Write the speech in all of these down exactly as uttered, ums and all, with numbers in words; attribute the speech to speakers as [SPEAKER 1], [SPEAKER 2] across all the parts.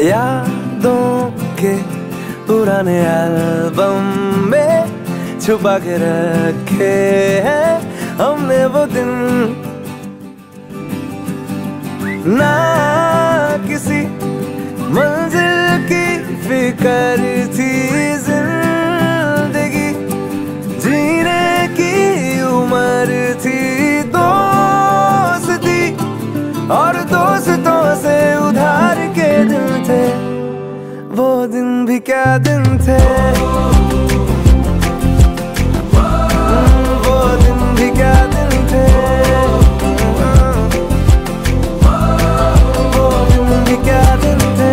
[SPEAKER 1] यादों के पुराने एल्बम में छुपा के रखे हैं हमने वो दिन। ना किसी मंजिल की फिक्र थी, जिंदगी जीने की उम्र थी, दोस्ती और दोस्तों से उधार के दिन थे, वो दिन भी क्या दिन थे, वो दिन भी क्या दिन थे, वो दिन भी क्या दिन थे,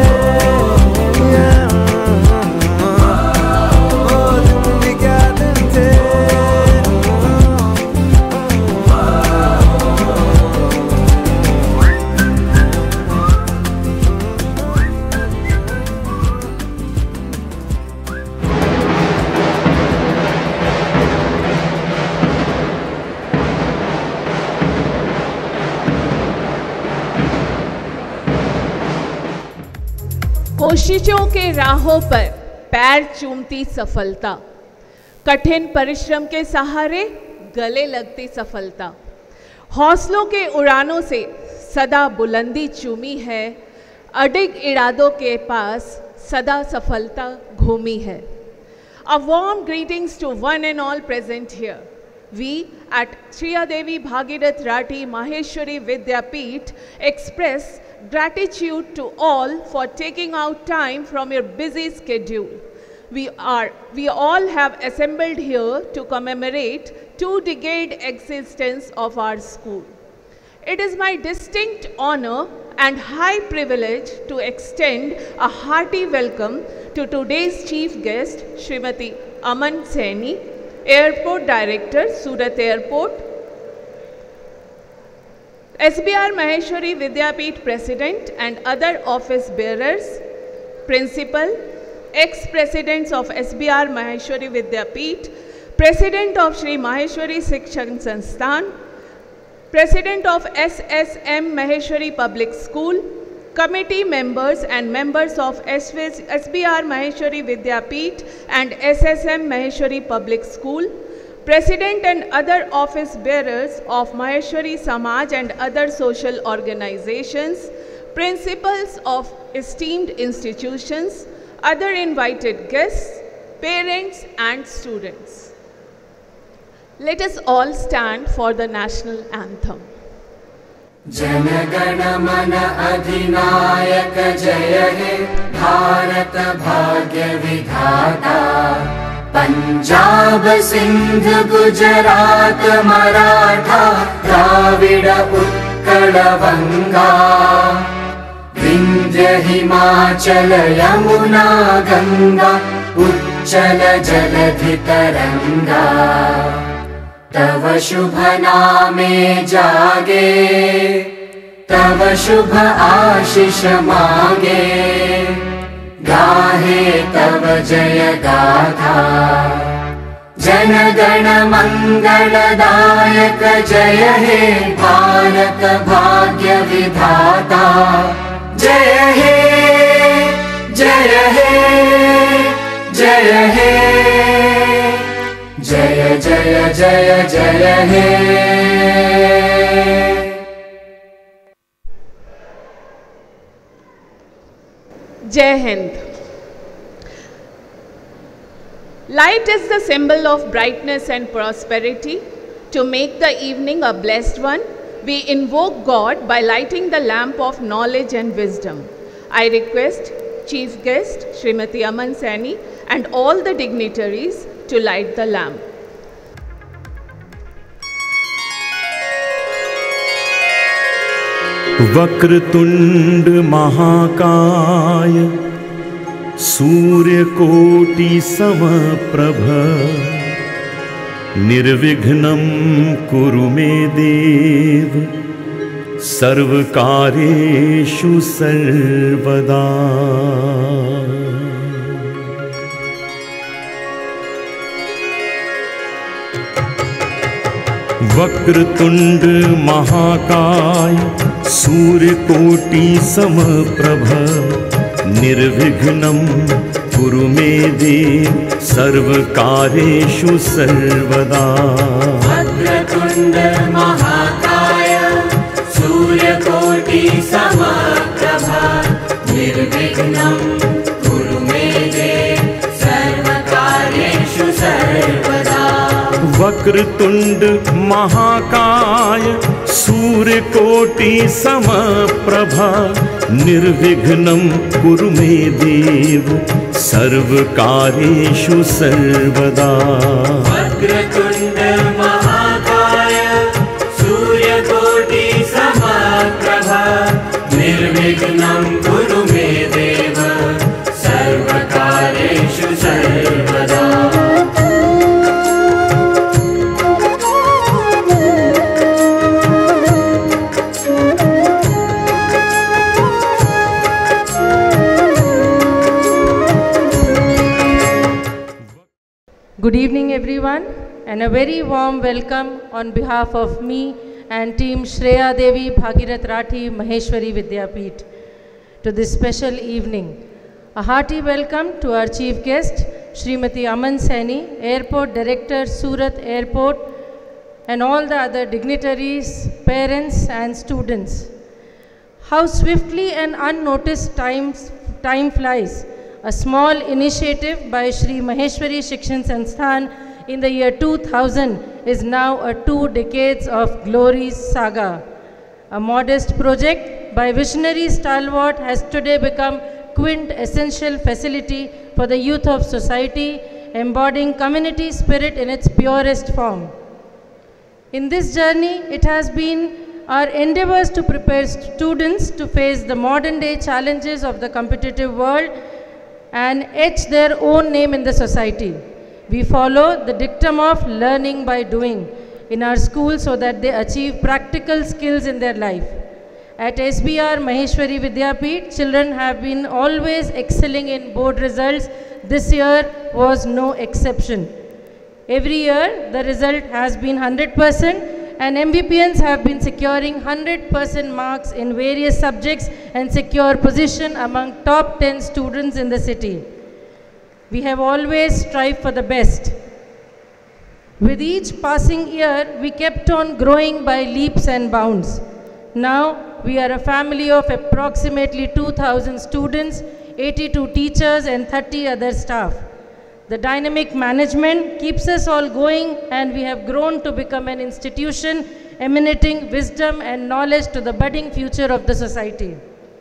[SPEAKER 1] वो दिन भी क्या दिन थे।
[SPEAKER 2] कोशिशों के राहों पर पैर चूमती सफलता, कठिन परिश्रम के सहारे गले लगती सफलता, हौसलों के उड़ानों से सदा बुलंदी चूमी है, अडिग इरादों के पास सदा सफलता घूमी है। A warm greetings to one and all present here. We at Sriyadevi Bhagirath Rathi Maheshwari Vidyapeeth express gratitude to all for taking out time from your busy schedule. We are, we all have assembled here to commemorate two decade existence of our school. It is my distinct honor and high privilege to extend a hearty welcome to today's chief guest, Srimati Aman Saini, Airport Director, Surat Airport, S B R Maheshwari Vidyapeeth President and other office bearers, Principal, ex-presidents of S B R Maheshwari Vidyapeeth, President of Shri Maheshwari Shikshan Sansthan, President of S S M Maheshwari Public School, committee members and members of S B R Maheshwari Vidyapeeth and S S M Maheshwari Public School, President and other office bearers of Maheshwari Samaj and other social organizations, principals of esteemed institutions, other invited guests, parents and students. Let us all stand for the national anthem.
[SPEAKER 3] Jana Mana Adhinayak Jaya He Bharat Bhagya Vidhata Punjab Sindh Gujarat Maratha Dravida Utkala Vanga Vindhya Himachala Yamuna Ganga Uchchala Jaladhi Taranga तव शुभ नामे जागे तव शुभ आशीष मांगे गाहे तव जय गाथा जन गण मंगलदायक जय हे भारत भाग्य विधाता जय हे जय हे जय हे जय जय जय जय हे।
[SPEAKER 2] Jai Hind. Light is the symbol of brightness and prosperity. To make the evening a blessed one, we invoke God by lighting the lamp of knowledge and wisdom. I request Chief Guest Srimati Aman Saini and all the dignitaries to light the lamp.
[SPEAKER 4] Vakratunda महाकाय सूर्यकोटि समप्रभ निर्विघ्नं कुरु मे देव सर्वकार्येषु सर्वदा। वक्रतुंड महाकाय सूर्यकोटि समप्रभ निर्विघ्नं कुरु मे देव सर्वकार्येषु सर्वदा।
[SPEAKER 3] वक्रतुण्ड महाकाय सूर्यकोटि समप्रभा निर्विघ्नं कुरु मे देव सर्वकार्येषु सर्वदा।
[SPEAKER 4] वक्रतुण्ड महाकाय सूर्यकोटि समप्रभा निर्विघ्नं कुरु मे देव सर्वकार्येषु सर्वदा।
[SPEAKER 3] वक्रतुण्ड महाकाय सूर्यकोटि समप्रभा निर्विघ्नं कुरु मे देव सर्वकार्येषु सर्वदा।
[SPEAKER 5] Good evening everyone, and a very warm welcome on behalf of me and team Shreya Devi Bhagirath Rathi Maheshwari Vidyapeeth to this special evening. A hearty welcome to our chief guest Srimati Aman Saini, Airport Director, Surat Airport, and all the other dignitaries, parents and students. How swiftly and unnoticed times, time flies. A small initiative by Shri Maheshwari Shikshan Sansthan in the year two thousand is now a two decades of glory's saga. A modest project by visionary stalwart has today become quintessential facility for the youth of society, embodying community spirit in its purest form. In this journey, it has been our endeavors to prepare students to face the modern day challenges of the competitive world and etch their own name in the society. We follow the dictum of learning by doing in our school so that they achieve practical skills in their life. At S B R Maheshwari Vidyapeeth, children have been always excelling in board results. This year was no exception. Every year, the result has been one hundred percent, and M V P Ns have been securing one hundred percent marks in various subjects and secure position among top ten students in the city. We have always strived for the best. With each passing year, we kept on growing by leaps and bounds. Now, we are a family of approximately two thousand students, eighty-two teachers and thirty other staff. The dynamic management keeps us all going, and we have grown to become an institution emanating wisdom and knowledge to the budding future of the society.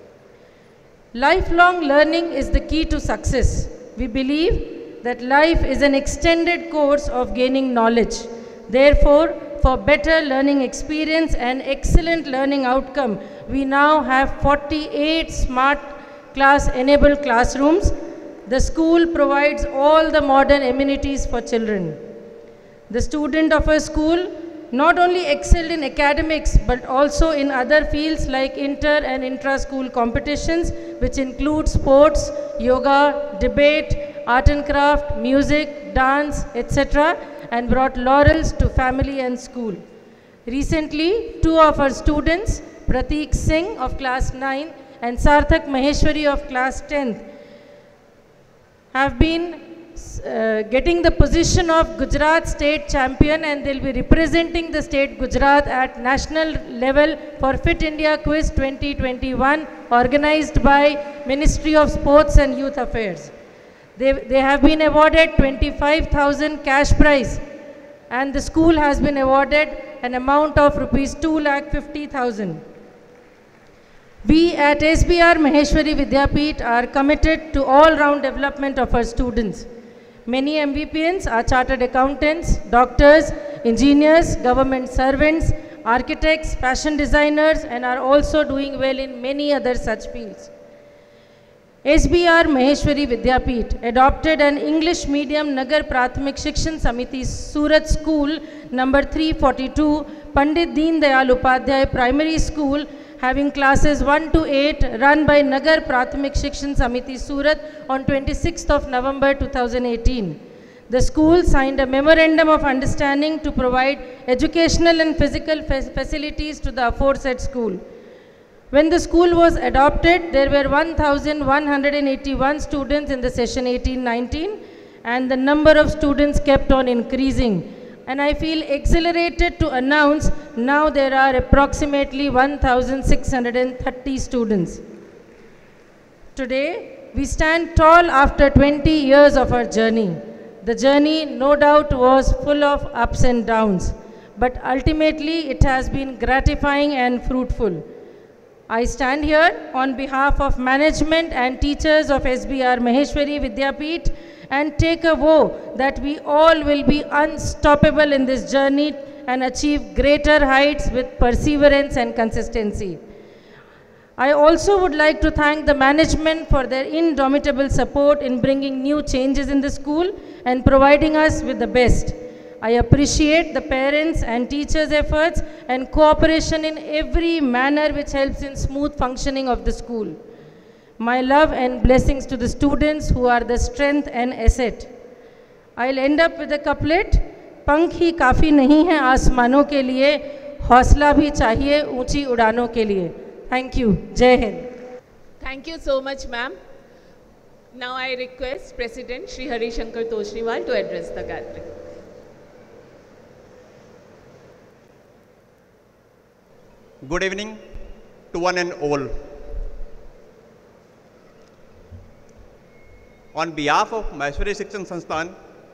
[SPEAKER 5] Lifelong learning is the key to success. We believe that life is an extended course of gaining knowledge. Therefore, for better learning experience and excellent learning outcome, we now have forty-eight smart class enabled classrooms. The school provides all the modern amenities for children. The student of a school not only excelled in academics but also in other fields like inter and intra-school competitions, which include sports, yoga, debate, art and craft, music, dance, et cetera, and brought laurels to family and school. Recently, two of our students, Prateek Singh of class nine and Sarthak Maheshwari of class tenth, have been uh, getting the position of Gujarat State Champion, and they'll be representing the state Gujarat at national level for Fit India Quiz twenty twenty-one, organized by Ministry of Sports and Youth Affairs. They, they have been awarded twenty-five thousand cash prize, and the school has been awarded an amount of rupees two lakh fifty thousand. We at S B R Maheshwari Vidyapeeth are committed to all-round development of our students. Many M V P Ns are chartered accountants, doctors, engineers, government servants, architects, fashion designers, and are also doing well in many other such fields. S B R Maheshwari Vidyapeeth adopted an English medium Nagar Prathmik Shikshan Samiti Surat School number three forty-two, Pandit Deen Dayal Upadhyay Primary School, having classes one to eight, run by Nagar Prathmik Shikshan Samiti Surat on twenty-sixth of November two thousand eighteen. The school signed a memorandum of understanding to provide educational and physical facilities to the aforesaid school. When the school was adopted, there were one thousand one hundred eighty-one students in the session eighteen nineteen, and the number of students kept on increasing. And I feel exhilarated to announce now there are approximately one thousand six hundred thirty students. Today, we stand tall after twenty years of our journey. The journey, no doubt, was full of ups and downs, but ultimately it has been gratifying and fruitful. I stand here on behalf of management and teachers of S B R Maheshwari Vidyapeeth and take a vow that we all will be unstoppable in this journey and achieve greater heights with perseverance and consistency. I also would like to thank the management for their indomitable support in bringing new changes in the school and providing us with the best. I appreciate the parents and teachers' efforts and cooperation in every manner which helps in smooth functioning of the school. My love and blessings to the students who are the strength and asset. I'll end up with a couplet. पंख ही काफ़ी नहीं है आसमानों के लिए, हौसला भी चाहिए ऊंची उड़ानों के लिए. Thank you. Jai Hind.
[SPEAKER 2] Thank you so much, ma'am. Now I request President Shri Hari Shankar Toshniwal to address the gathering.
[SPEAKER 6] Good evening to one and all. On behalf of Maheshwari Shikshan Sansthan,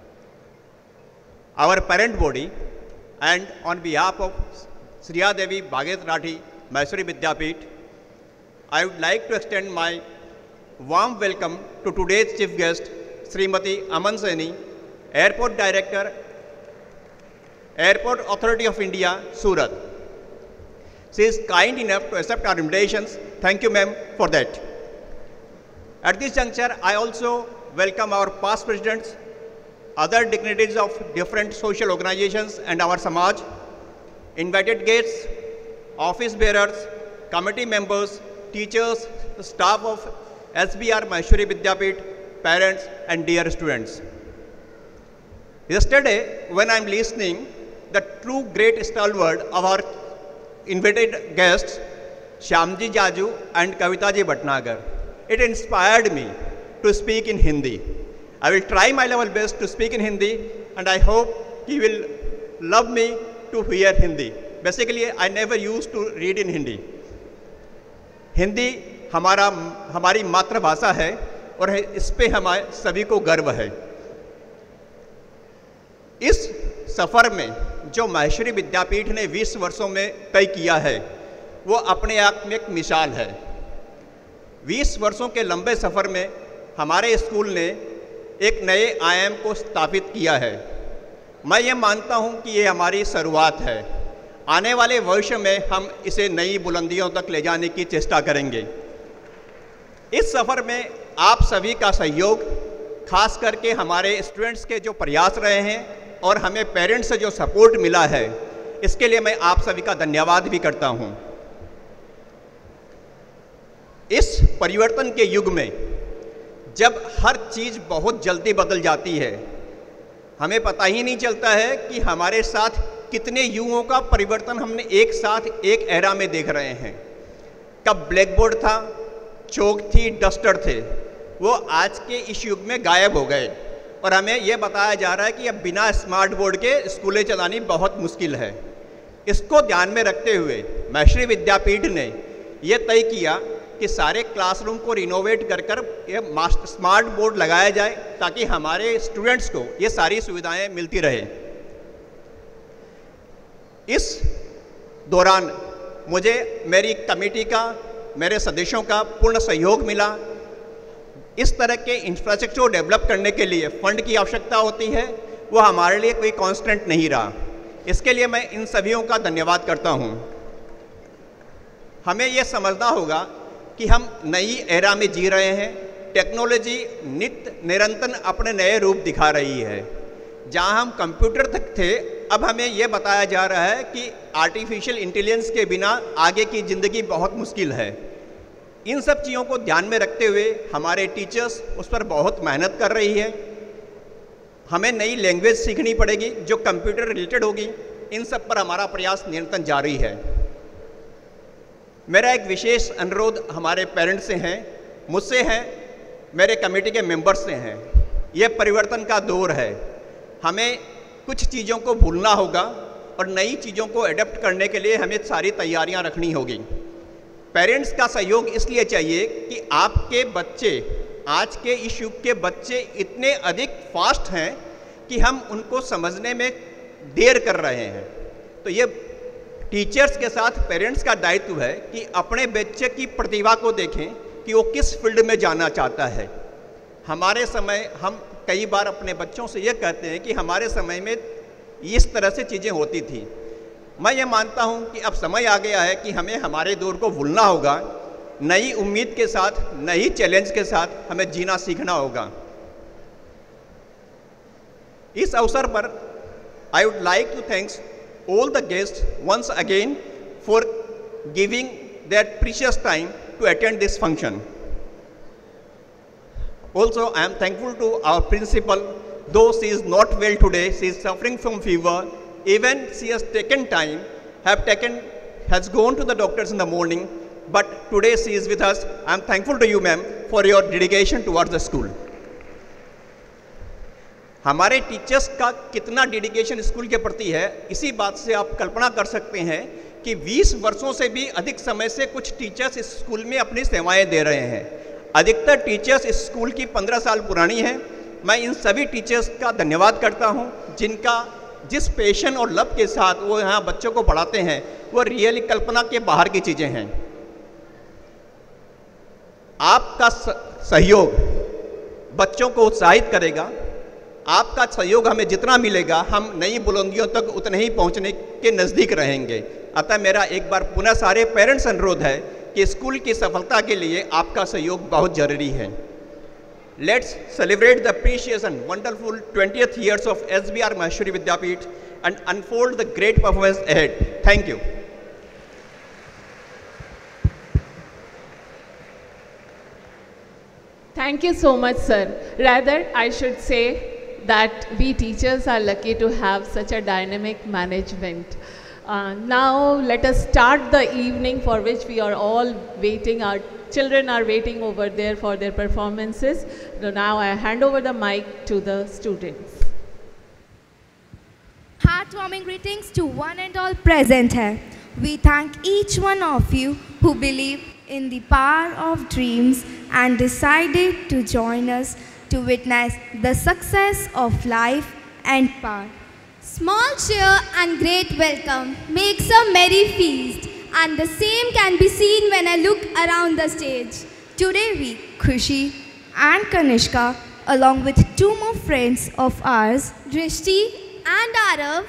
[SPEAKER 6] our parent body, and on behalf of Shreya Devi Bhagirath Rathi Maheshwari Vidyapeeth, I would like to extend my warm welcome to today's chief guest, Srimati Aman Saini, Airport Director, Airport Authority of India, Surat. She is kind enough to accept our invitations. Thank you, ma'am, for that. At this juncture, I also welcome our past presidents, other dignitaries of different social organizations and our Samaj, invited guests, office bearers, committee members, teachers, staff of S B R Maheshwari Vidyapeeth, parents and dear students. Yesterday, when I am listening the true great stalwart of our invited guests, Shyamji Jaju and Kavitaji Bhatnagar, it inspired me to speak in Hindi. I will try my level best to speak in Hindi, and I hope he will love me to hear Hindi. Basically, I never used to read in Hindi. Hindi हमारा हमारी मातृभाषा है और इस पे हमारे सभी को गर्व है. इस सफ़र में जो माहेश्वरी विद्यापीठ ने बीस वर्षों में तय किया है, वो अपने आप में एक मिसाल है. बीस वर्षों के लंबे सफ़र में हमारे स्कूल ने एक नए आयाम को स्थापित किया है. मैं ये मानता हूँ कि ये हमारी शुरुआत है. आने वाले भविष्य में हम इसे नई बुलंदियों तक ले जाने की चेष्टा करेंगे. इस सफ़र में आप सभी का सहयोग, खास करके हमारे स्टूडेंट्स के जो प्रयास रहे हैं और हमें पेरेंट्स से जो सपोर्ट मिला है, इसके लिए मैं आप सभी का धन्यवाद भी करता हूं. इस परिवर्तन के युग में जब हर चीज़ बहुत जल्दी बदल जाती है, हमें पता ही नहीं चलता है कि हमारे साथ कितने युगों का परिवर्तन हमने एक साथ एक एरा में देख रहे हैं. कब ब्लैक बोर्ड था, चौक थी, डस्टर थे, वो आज के इस युग में गायब हो गए और हमें ये बताया जा रहा है कि अब बिना स्मार्ट बोर्ड के स्कूलें चलानी बहुत मुश्किल है. इसको ध्यान में रखते हुए महर्षि विद्यापीठ ने ये तय किया कि सारे क्लासरूम को रिनोवेट कर कर ये स्मार्ट बोर्ड लगाया जाए ताकि हमारे स्टूडेंट्स को ये सारी सुविधाएं मिलती रहे. इस दौरान मुझे मेरी कमेटी का, मेरे सदस्यों का पूर्ण सहयोग मिला. इस तरह के इंफ्रास्ट्रक्चर डेवलप करने के लिए फंड की आवश्यकता होती है, वो हमारे लिए कोई कांस्टेंट नहीं रहा. इसके लिए मैं इन सभी का धन्यवाद करता हूँ. हमें ये समझना होगा कि हम नई एरा में जी रहे हैं. टेक्नोलॉजी नित्य निरंतर अपने नए रूप दिखा रही है. जहाँ हम कंप्यूटर तक थे, अब हमें यह बताया जा रहा है कि आर्टिफिशियल इंटेलिजेंस के बिना आगे की ज़िंदगी बहुत मुश्किल है. इन सब चीज़ों को ध्यान में रखते हुए हमारे टीचर्स उस पर बहुत मेहनत कर रही है. हमें नई लैंग्वेज सीखनी पड़ेगी जो कंप्यूटर रिलेटेड होगी. इन सब पर हमारा प्रयास निरंतर जारी है. मेरा एक विशेष अनुरोध हमारे पेरेंट्स से हैं, मुझसे हैं, मेरे कमेटी के मेंबर्स से हैं। यह परिवर्तन का दौर है, हमें कुछ चीज़ों को भूलना होगा और नई चीज़ों को एडप्ट करने के लिए हमें सारी तैयारियां रखनी होगी। पेरेंट्स का सहयोग इसलिए चाहिए कि आपके बच्चे, आज के इस युग के बच्चे इतने अधिक फास्ट हैं कि हम उनको समझने में देर कर रहे हैं। तो ये टीचर्स के साथ पेरेंट्स का दायित्व है कि अपने बच्चे की प्रतिभा को देखें कि वो किस फील्ड में जाना चाहता है। हमारे समय, हम कई बार अपने बच्चों से ये कहते हैं कि हमारे समय में इस तरह से चीज़ें होती थी। मैं ये मानता हूँ कि अब समय आ गया है कि हमें हमारे दौर को भूलना होगा, नई उम्मीद के साथ, नई चैलेंज के साथ हमें जीना सीखना होगा। इस अवसर पर I would like to thanks all the guests once again for giving their precious time to attend this function. Also, I am thankful to our principal, though she is not well today, she is suffering from fever. Even she has taken time, have taken, has gone to the doctors in the morning, but today she is with us. I am thankful to you, ma'am, for your dedication towards the school. हमारे teachers का कितना dedication school के प्रति है, इसी बात से आप कल्पना कर सकते हैं कि बीस वर्षों से भी अधिक समय से कुछ टीचर्स इस स्कूल में अपनी सेवाएं दे रहे हैं। अधिकतर टीचर्स इस स्कूल की पंद्रह साल पुरानी हैं। मैं इन सभी टीचर्स का धन्यवाद करता हूं, जिनका जिस पैशन और लव के साथ वो यहाँ बच्चों को पढ़ाते हैं, वो रियली कल्पना के बाहर की चीज़ें हैं। आपका सहयोग बच्चों को उत्साहित करेगा। आपका सहयोग हमें जितना मिलेगा, हम नई बुलंदियों तक उतने ही पहुंचने के नज़दीक रहेंगे। अतः मेरा एक बार पुनः सारे पेरेंट्स अनुरोध है कि स्कूल की सफलता के लिए आपका सहयोग बहुत जरूरी है। Let's celebrate the precious and wonderful twentieth years of S B R Maheshwari Vidyapeeth and unfold the great performance ahead. Thank you.
[SPEAKER 2] Thank you so much, sir. Rather, I should say that we teachers are lucky to have such a dynamic management. Uh, now, let us start the evening for which we are all waiting. Our children are waiting over there for their performances. So now, I hand over the mic to the students.
[SPEAKER 7] Heartwarming greetings to one and all present here. We thank each one of you who believe in the power of dreams and decided to join us to witness the success of life and power.
[SPEAKER 8] Small cheer and great welcome makes a merry feast, and the same can be seen when I look around the stage.
[SPEAKER 7] Today we, Khushi and Kanishka, along with two more friends of ours,
[SPEAKER 8] Drishti and Arav,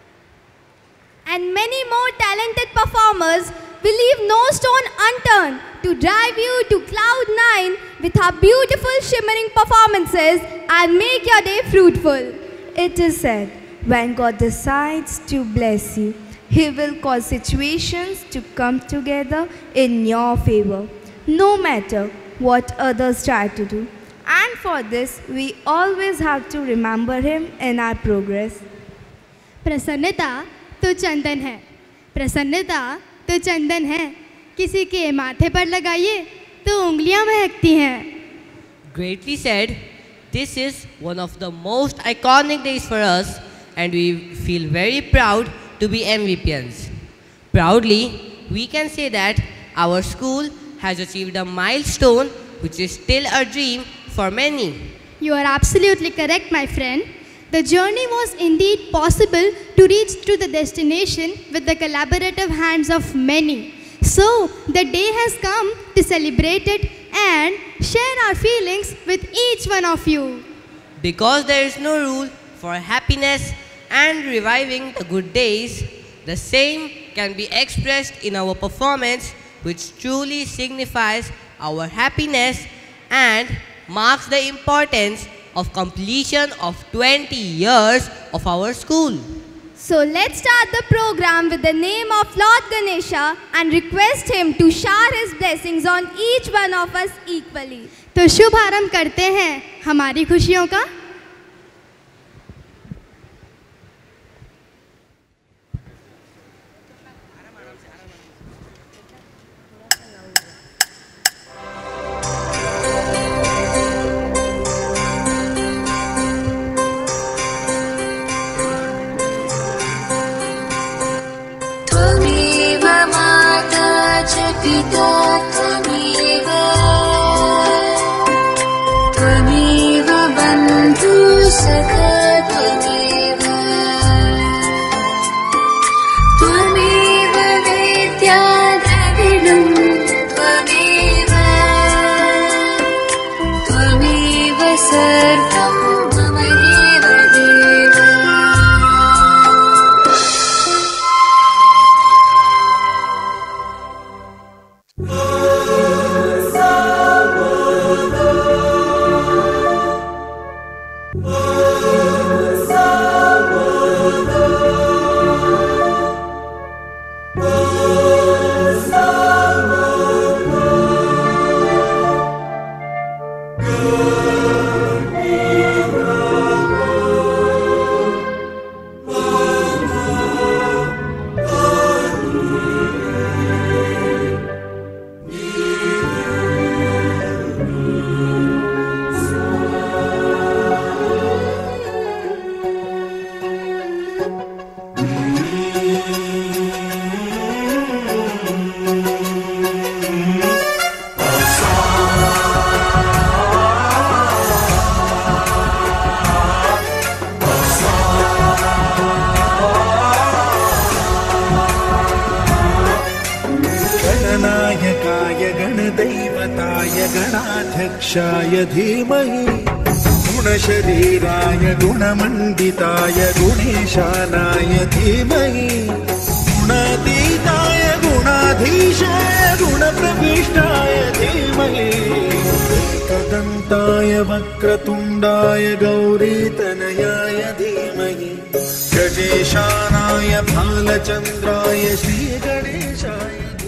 [SPEAKER 8] and many more talented performers, will leave no stone unturned to drive you to cloud nine with our beautiful shimmering performances and make your day fruitful.
[SPEAKER 7] It is said, when God decides to bless you, He will cause situations to come together in your favor, no matter what others try to do. And for this, we always have to remember Him in our progress.
[SPEAKER 8] प्रसन्नता तो चंदन है, प्रसन्नता तो चंदन है, किसी के माथे पर लगाइए तो उंगलियां महकती हैं।
[SPEAKER 9] Greatly said. This is one of the most iconic days for us, and we feel very proud to be M V P Ns. Proudly, we can say that our school has achieved a milestone which is still a dream for many.
[SPEAKER 8] You are absolutely correct, my friend. The journey was indeed possible to reach to the destination with the collaborative hands of many. So, the day has come to celebrate it and share our feelings with each one of you.
[SPEAKER 9] Because there is no rule for happiness and reviving the good days, the same can be expressed in our performance, which truly signifies our happiness and marks the importance of completion of twenty years of our school.
[SPEAKER 8] So let's start the program with the name of Lord Ganesha and request him to shower his blessings on each one of us equally. तो शुभ आरंभ करते हैं हमारी खुशियों का।
[SPEAKER 3] पिता त्वमेव त्वमेव बन्धु सखा त्वमेव त्वमेव वेद्या द्रविणं त्वमेव त्वमेव सर्वं मम एव देव
[SPEAKER 10] गणाध्यक्षाय धीमहि गुणशरीराय गुणमण्डिताय गुणेशानाय धीमहि गुणातीताय गुणाधीशाय गुणप्रविष्टाय धीमहि एकदन्ताय वक्रतुण्डाय गौरीतनयाय धीमहि गजेशानाय भालचन्द्राय श्रीगणेशाय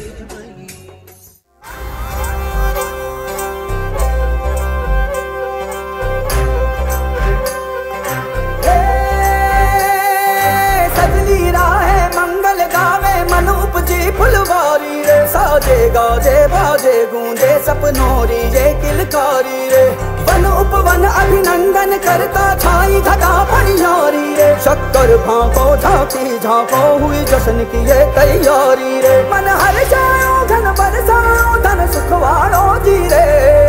[SPEAKER 1] फुलवारी रे साजे गाजे बाजे गूंजे सपनोरी रे किलकारी रे वन उपवन अभिनंदन करता छाई घटा फनियारी रे शक्कर भांको झांकी झांको हुई जश्न की ये तैयारी रे मन हर जाओ धन बरसाओ धन सुखवाड़ो जी रे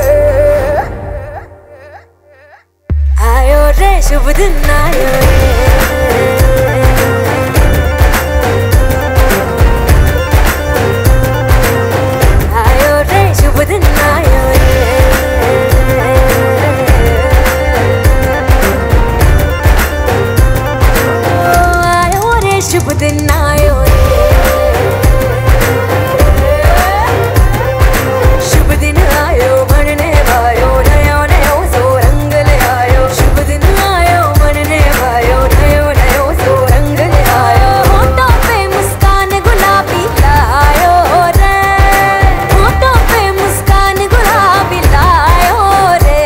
[SPEAKER 11] आयो रे शुभ दिन आयो रे शुभ दिन आयो रे आयो रे शुभ दिन आयो रे शुभ दिन आयो बनने वायो नयो नयो सो रंग ले आयो शुभ दिन आयो बनने वायो नयो नयो सो रंग ले आयो होठों पे मुस्कान गुलाबी लायो रे होठों पे मुस्कान गुलाबी लायो रे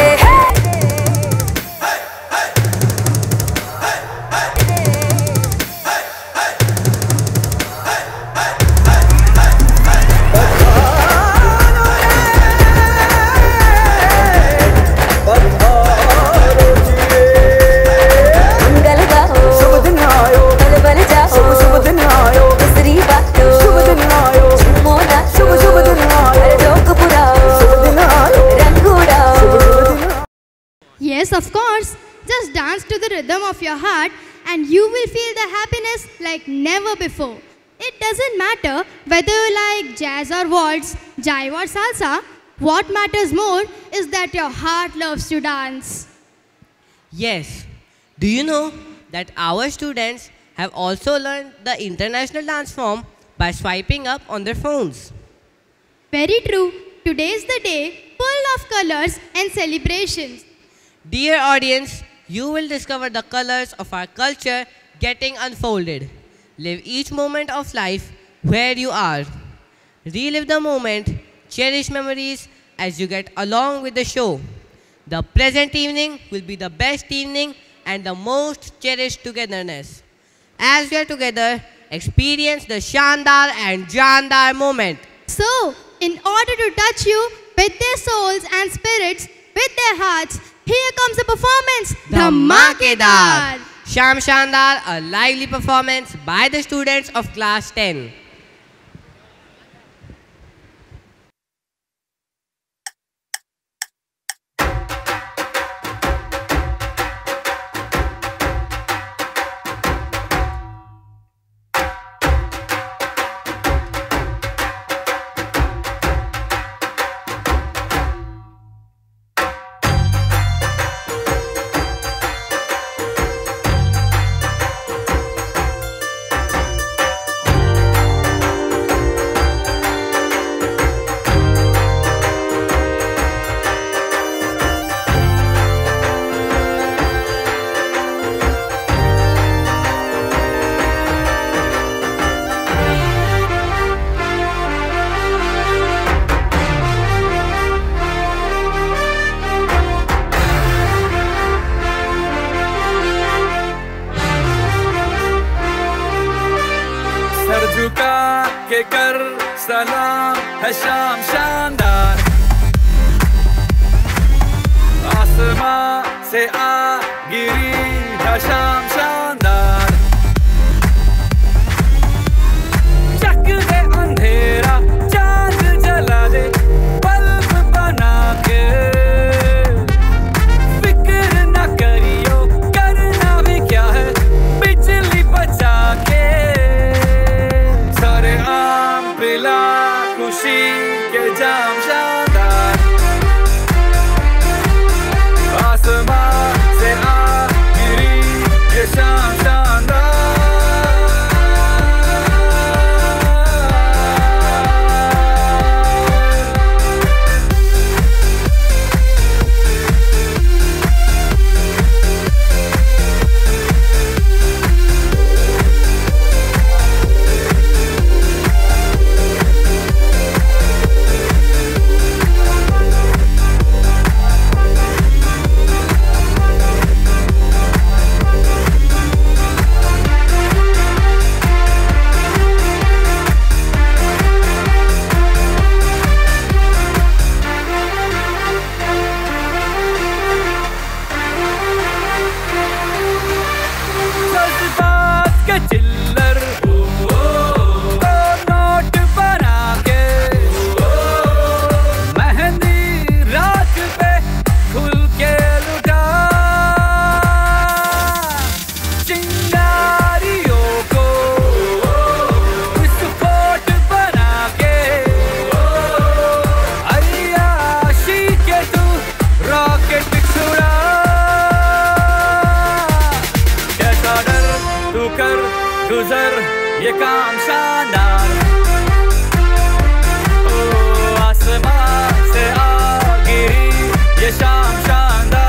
[SPEAKER 11] मंगल गाओ
[SPEAKER 1] शुभ दिन आयो
[SPEAKER 11] बल बल जाओ
[SPEAKER 1] शुभ दिन आयो
[SPEAKER 11] दूसरी बातों
[SPEAKER 1] शुभ दिन आयो
[SPEAKER 11] मोना
[SPEAKER 1] शुभ शुभ दिन आयो
[SPEAKER 11] जोक पुराओ
[SPEAKER 1] शुभ दिन आयो
[SPEAKER 11] रंग उड़ाओ
[SPEAKER 8] Yes, of course. Just dance to the rhythm of your heart and you will feel the happiness like never before. It doesn't matter whether you like jazz or waltz, jive or salsa. What matters more is that your heart loves to dance.
[SPEAKER 9] Yes. Do you know that our students have also learned the international dance form by swiping up on their phones?
[SPEAKER 8] Very true. Today is the day full of colors and celebrations.
[SPEAKER 9] Dear audience, you will discover the colors of our culture getting unfolded. Live each moment of life where you are. Relive the moment, cherish memories as you get along with the show. The present evening will be the best evening and the most cherished togetherness. As we are together, experience the Shandar and Jandar moment.
[SPEAKER 8] So, in order to touch you with their souls and spirits, with their hearts, here comes a performance,
[SPEAKER 9] Dhamakedar. Sham Shandar, a lively performance by the students of class ten.
[SPEAKER 12] झुका के कर सलाम है शाम शानदार, आसमां से आ गिरी है शाम शानदार, चक दे अंधेरा चांद जला दे बल्ब बना के, फिक्र न करियो करना भी क्या है बिजली बचा के, सारे आम पिला खुशी के जाम शानदार, आसमां से आ गिरी ये शाम शानदार। गुजर ये काम शानदार, ओ आसमां से आ गिरी ये शाम शानदार।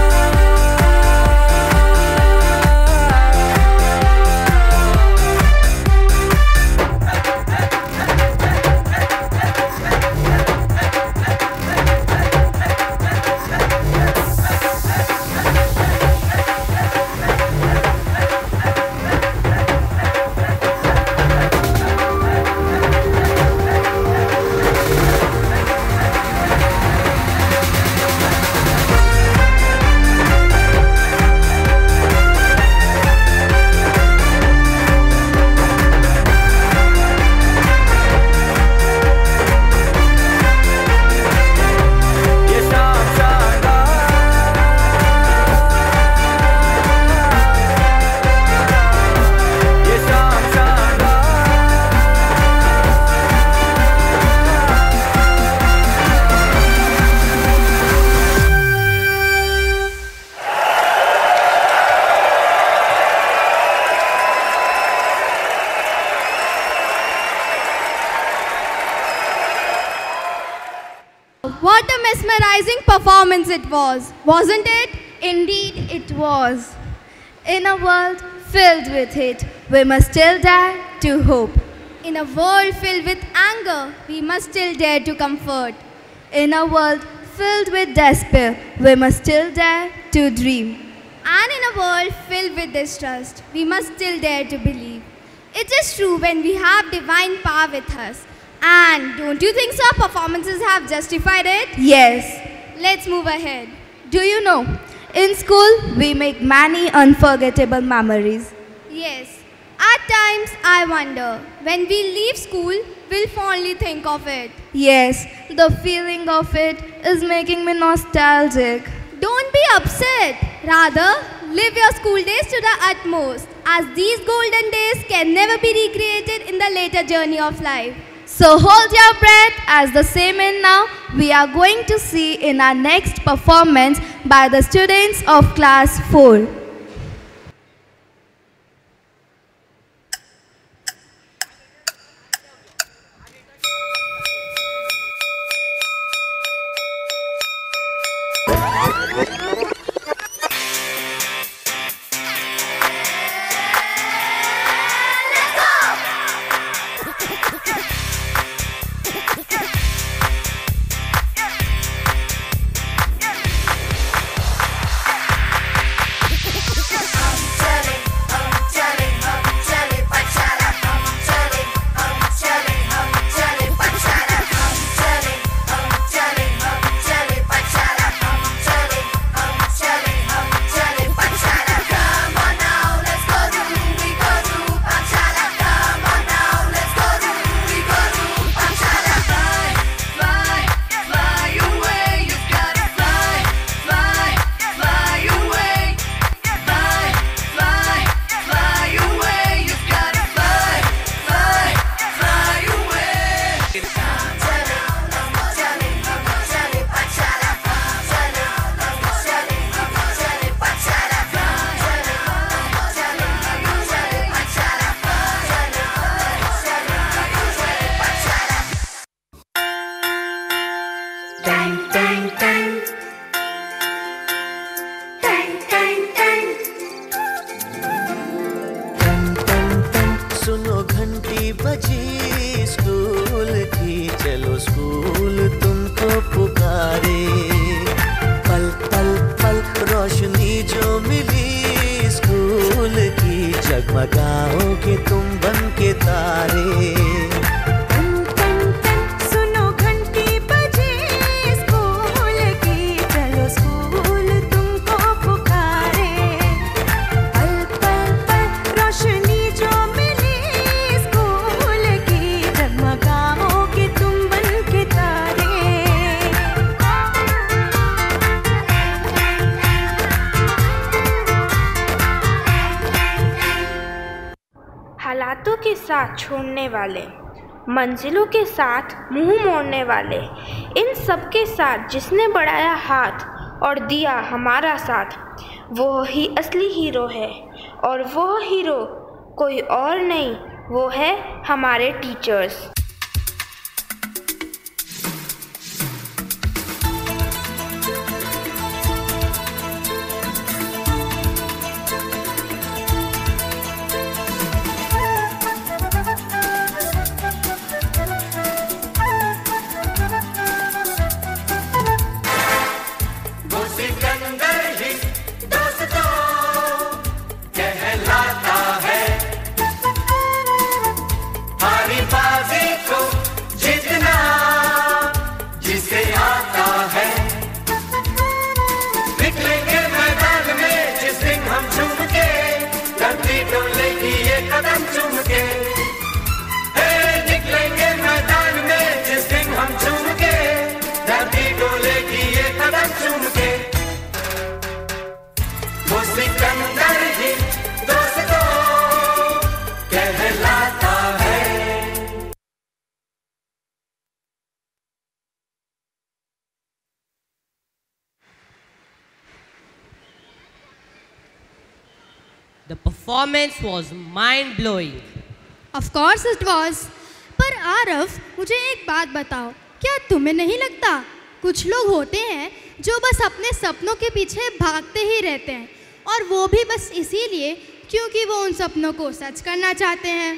[SPEAKER 7] What a mesmerizing performance it was, wasn't it? Indeed it was. In a world filled with hate, we must still dare to hope. In a world filled with anger, we must still dare to comfort. In a world filled with despair, we must still dare to dream. And in a world filled with distrust, we must still dare to believe. It is true when we have divine power with us. And don't you think so our performances have justified it?
[SPEAKER 13] Yes.
[SPEAKER 7] Let's move ahead.
[SPEAKER 13] Do you know, in school we make many unforgettable memories.
[SPEAKER 7] Yes. At times I wonder, when we leave school, we'll fondly think of it.
[SPEAKER 13] Yes, the feeling of it is making me nostalgic.
[SPEAKER 7] Don't be upset. Rather, live your school days to the utmost, as these golden days can never be recreated in the later journey of life.
[SPEAKER 13] So hold your breath, as the same in now we are going to see in our next performance by the students of class four.
[SPEAKER 14] हालातों के साथ छोड़ने वाले, मंजिलों के साथ मुंह मोड़ने वाले, इन सब के साथ जिसने बढ़ाया हाथ और दिया हमारा साथ, वो ही असली हीरो है। और वो हीरो कोई और नहीं, वो है हमारे teachers.
[SPEAKER 9] The performance was mind-blowing.
[SPEAKER 8] Of course it was. पर आरव, मुझे एक बात बताओ, क्या तुम्हें नहीं लगता कुछ लोग होते हैं जो बस अपने सपनों के पीछे भागते ही रहते हैं, और वो भी बस इसीलिए क्योंकि वो उन सपनों को सच करना चाहते हैं?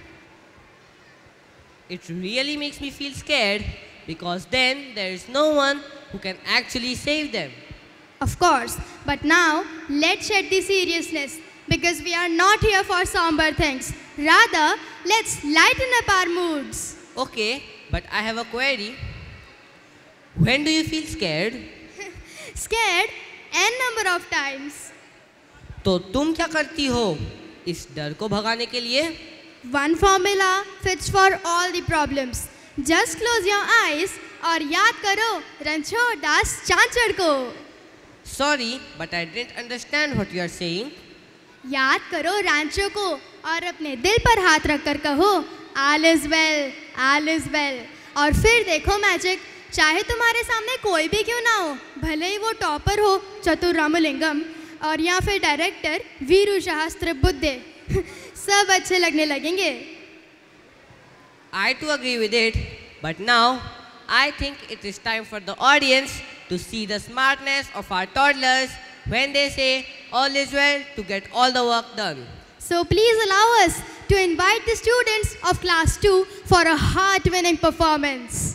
[SPEAKER 9] It really makes me feel scared because then there is no one who can actually save them.
[SPEAKER 8] Of course, but now let's shed the seriousness because we are not here for somber things. Rather, let's lighten up our moods.
[SPEAKER 9] Okay, but I have a query. When do you feel scared?
[SPEAKER 8] Scared n number of times.
[SPEAKER 9] तो तुम क्या करती हो इस डर को भगाने के लिए?
[SPEAKER 8] One formula fits for all the problems. Just close your eyes और याद करो रणछोड़ दास चांचड़ को.
[SPEAKER 9] Sorry, but I didn't understand what you are saying.
[SPEAKER 8] याद करो रांचो को और अपने दिल पर हाथ रखकर कहो all is well, all is well. और फिर देखो मैजिक, चाहे तुम्हारे सामने कोई भी क्यों ना हो, भले ही वो टॉपर हो चतुर रामलिंगम और या फिर डायरेक्टर वीरू शास्त्र बुद्धे, सब अच्छे लगने लगेंगे.
[SPEAKER 9] I too agree with it, but now I think it is time for the audience to see the smartness of our toddlers when they say all is well to get all the work done.
[SPEAKER 8] So please allow us to invite the students of class two for a heart-winning performance.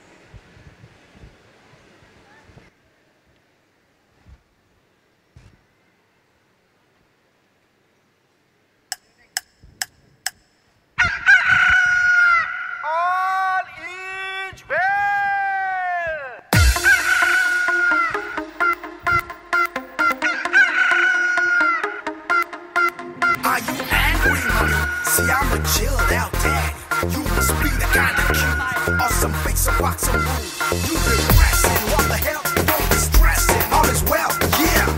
[SPEAKER 15] See, I'm a chilled out daddy. You must be the kind of cute. Awesome face, a box of rules. You've been pressing. What the hell? Don't be stressing. All is well, yeah.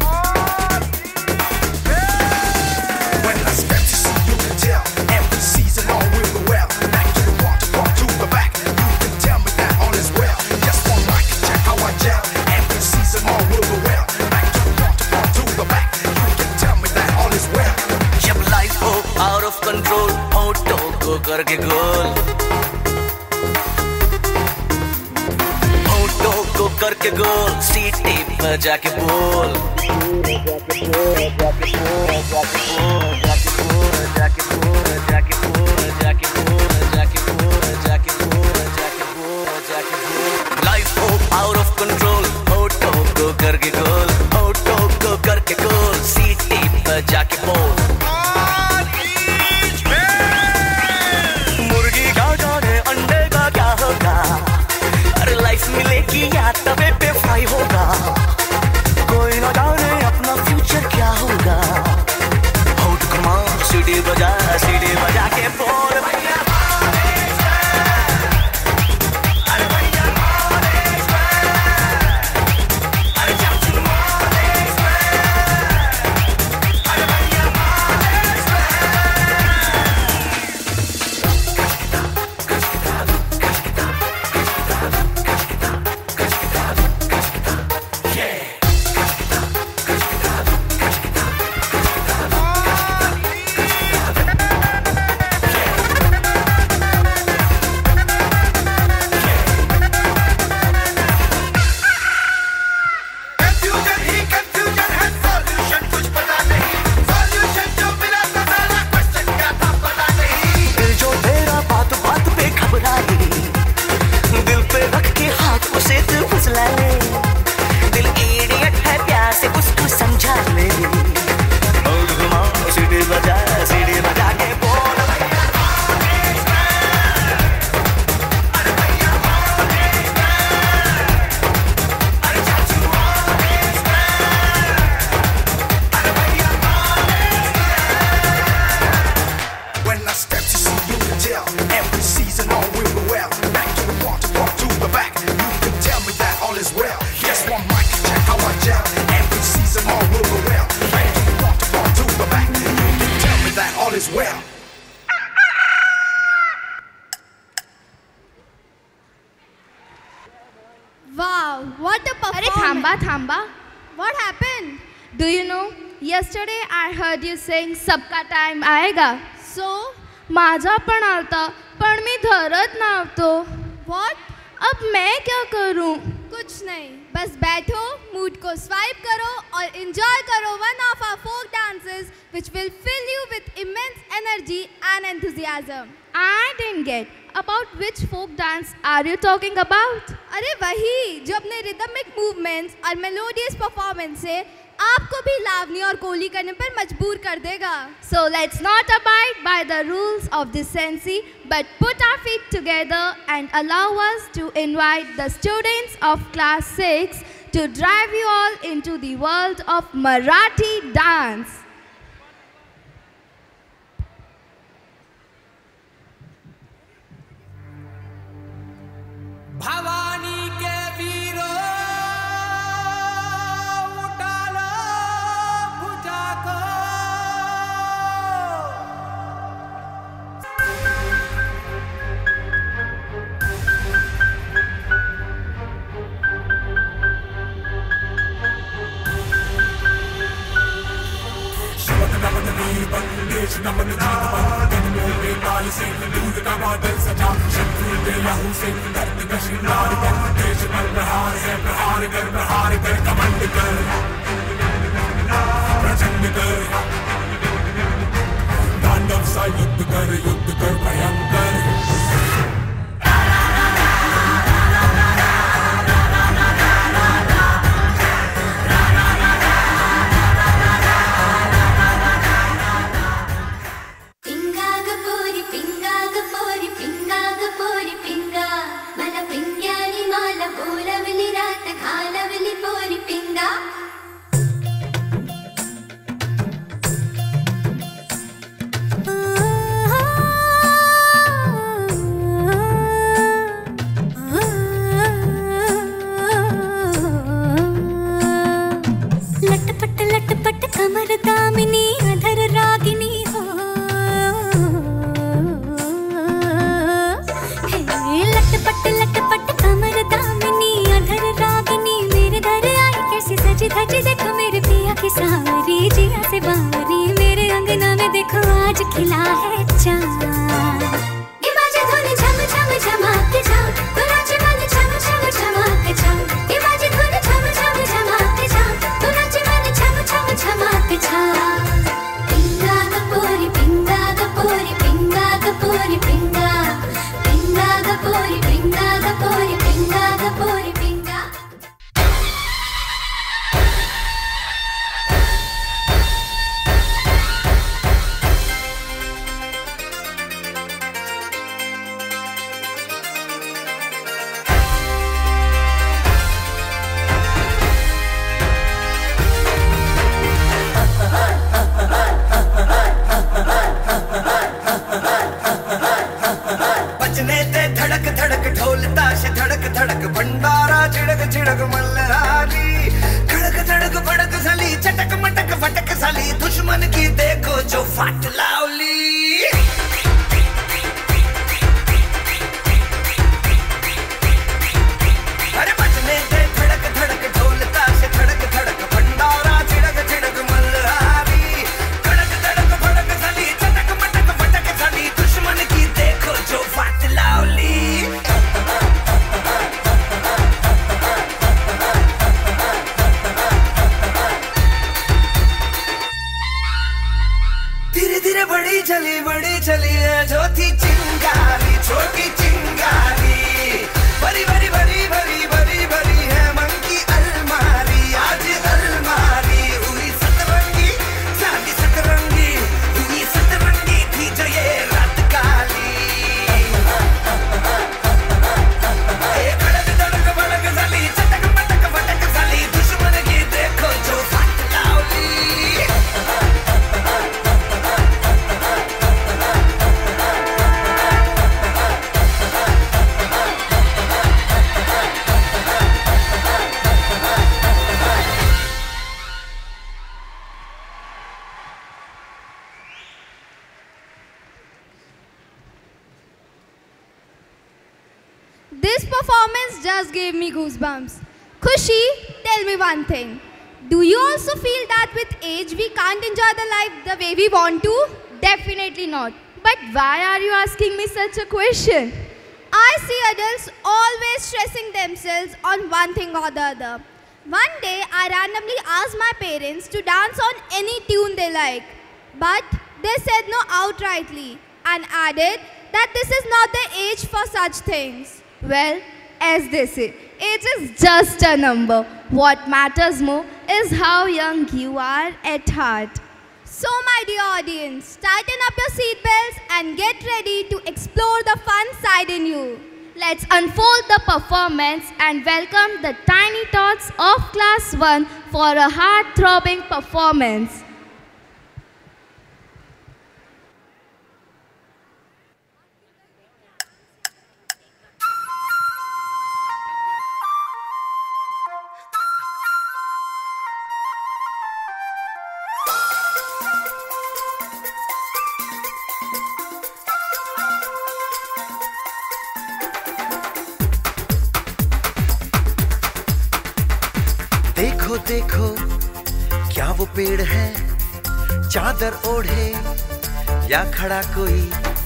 [SPEAKER 15] When I step to see, you can tell. Every season, all will go well. Back to the front, front to the back. You can tell me that all is well. Just one mic, check how I gel. Every season, all will go well. Back to the front, front to the back. You can tell me that all is well.
[SPEAKER 16] जब life हो out of control, होठों को करके गोल, होठों को करके गोल, सीटी बजा के बोल, जाके बोल, जाके बोल, जाके बोल, जाके बोल, जाके बोल, जाके बोल, जाके बोल, जाके बोल, जाके बोल, जाके बोल, जाके बोल. लाइफ हो आउट ऑफ कंट्रोल, होठों को करके गोल, होठों को करके गोल, सीटी बजा के बोल. मिलेगी या तवे पे फ्राई होगा, कोई ना जाने अपना फ्यूचर क्या होगा. होट कमाल सीढ़ी बजा सीढ़ी बजा के बोल भैया. अरे भैया
[SPEAKER 13] Thamba, thamba.
[SPEAKER 8] What happened?
[SPEAKER 13] Do you know, yesterday I heard you saying सबका time आएगा.
[SPEAKER 8] So?
[SPEAKER 13] माझा पण आलता, पण मी धरत नव्हतो.
[SPEAKER 8] What?
[SPEAKER 13] अब मैं क्या करूं?
[SPEAKER 8] कुछ नहीं, बस बैठो, मूड को स्वाइप करो और enjoy करो one of our folk dances which will fill you with immense energy and enthusiasm.
[SPEAKER 13] I didn't get. About which folk dance are you talking about?
[SPEAKER 8] अरे वही जो अपने rhythmic movements और melodious performance से आपको भी लावनी और कोली करने पर मजबूर कर देगा.
[SPEAKER 13] So let's not abide by the rules of decency, but put our feet together and allow us to invite the students of class six to drive you all into the world of Marathi dance.
[SPEAKER 12] Bhavani के वीरों उठा लो भुजा को
[SPEAKER 15] शब्द नमन वीर बंदेश नमन जीत बन जन्मों में काल से दूध का बादल सजा शत्रु दे लहू से दर्द का श्रृंगार कर देश पर प्रहार है प्रहार कर प्रहार कर कमंड कर प्रचंड कर तांडव सा युद्ध कर युद्ध कर भयंकर
[SPEAKER 17] कमर दामिनी अधर रागिनी हो लटपट लटपट कमर दामिनी अधर रागिनी मेरे घर आई कैसी सजी धजी देखो मेरे पिया की सारी जिया से बारी मेरे अंगना में देखो आज खिला है चाँद इमाजे धुन झम झम झमाके जाओ तो नाचे मन झम झम झमाके जाओ इमाजे धुन झम झम झमाके जाओ तो नाचे मन झम झम झमाके जाओ पिंगा गपोरी पिंगा गपोरी पिंगा गपोरी पिंगा पिंगा गपोरी पिंगा गपोरी पिंगा गपोरी पिंगा
[SPEAKER 1] बजने ते धड़क धड़क ढोल ताश धड़क धड़क भंडारा छिड़क छिड़क मल्हारी खड़क धड़क भड़क साली चटक मटक फटक साली दुश्मन की देखो जो फाट लावली अरे बजने ते धड़क धड़क ढोल ताश धड़क धड़क भंडारा छिड़क छिड़क मल्हारी खड़क धड़क भड़क साली चटक मटक फटक साली दुश्मन की देखो जो फाट लावली धीरे धीरे बड़ी चली बड़ी चली है जो थी चिंगारी छोटी चिंगारी बड़ी बड़ी बड़ी बड़ी बड़ी बड़ी है मन की अलमारी आज अलमारी हुई सतरंगी साली सतरंगी हुई सतरंगी थी जो ये रात काली ए खड़क धड़क भड़क साली चटक मटक फटक साली दुश्मन की देखो जो फाट लावली
[SPEAKER 8] This performance just gave me goosebumps. Khushi,
[SPEAKER 13] tell me one thing. Do you also feel that with age we can't enjoy the life the way we want to?
[SPEAKER 7] Definitely not. But why are you asking me such a question?
[SPEAKER 13] I see adults always stressing themselves on one thing or the other. One day I randomly asked my parents to dance on any tune they like. But they said no outrightly and added that this is not the age for such things.
[SPEAKER 7] Well, as they say, age is just a number. What matters more is how young you are at heart.
[SPEAKER 13] So my dear audience, tighten up your seatbelts and get ready to explore the fun side in you.
[SPEAKER 7] Let's unfold the performance and welcome the tiny tots of class one for a heart-throbbing performance.
[SPEAKER 18] देखो देखो क्या वो पेड़ है, चादर ओढ़े या खड़ा कोई।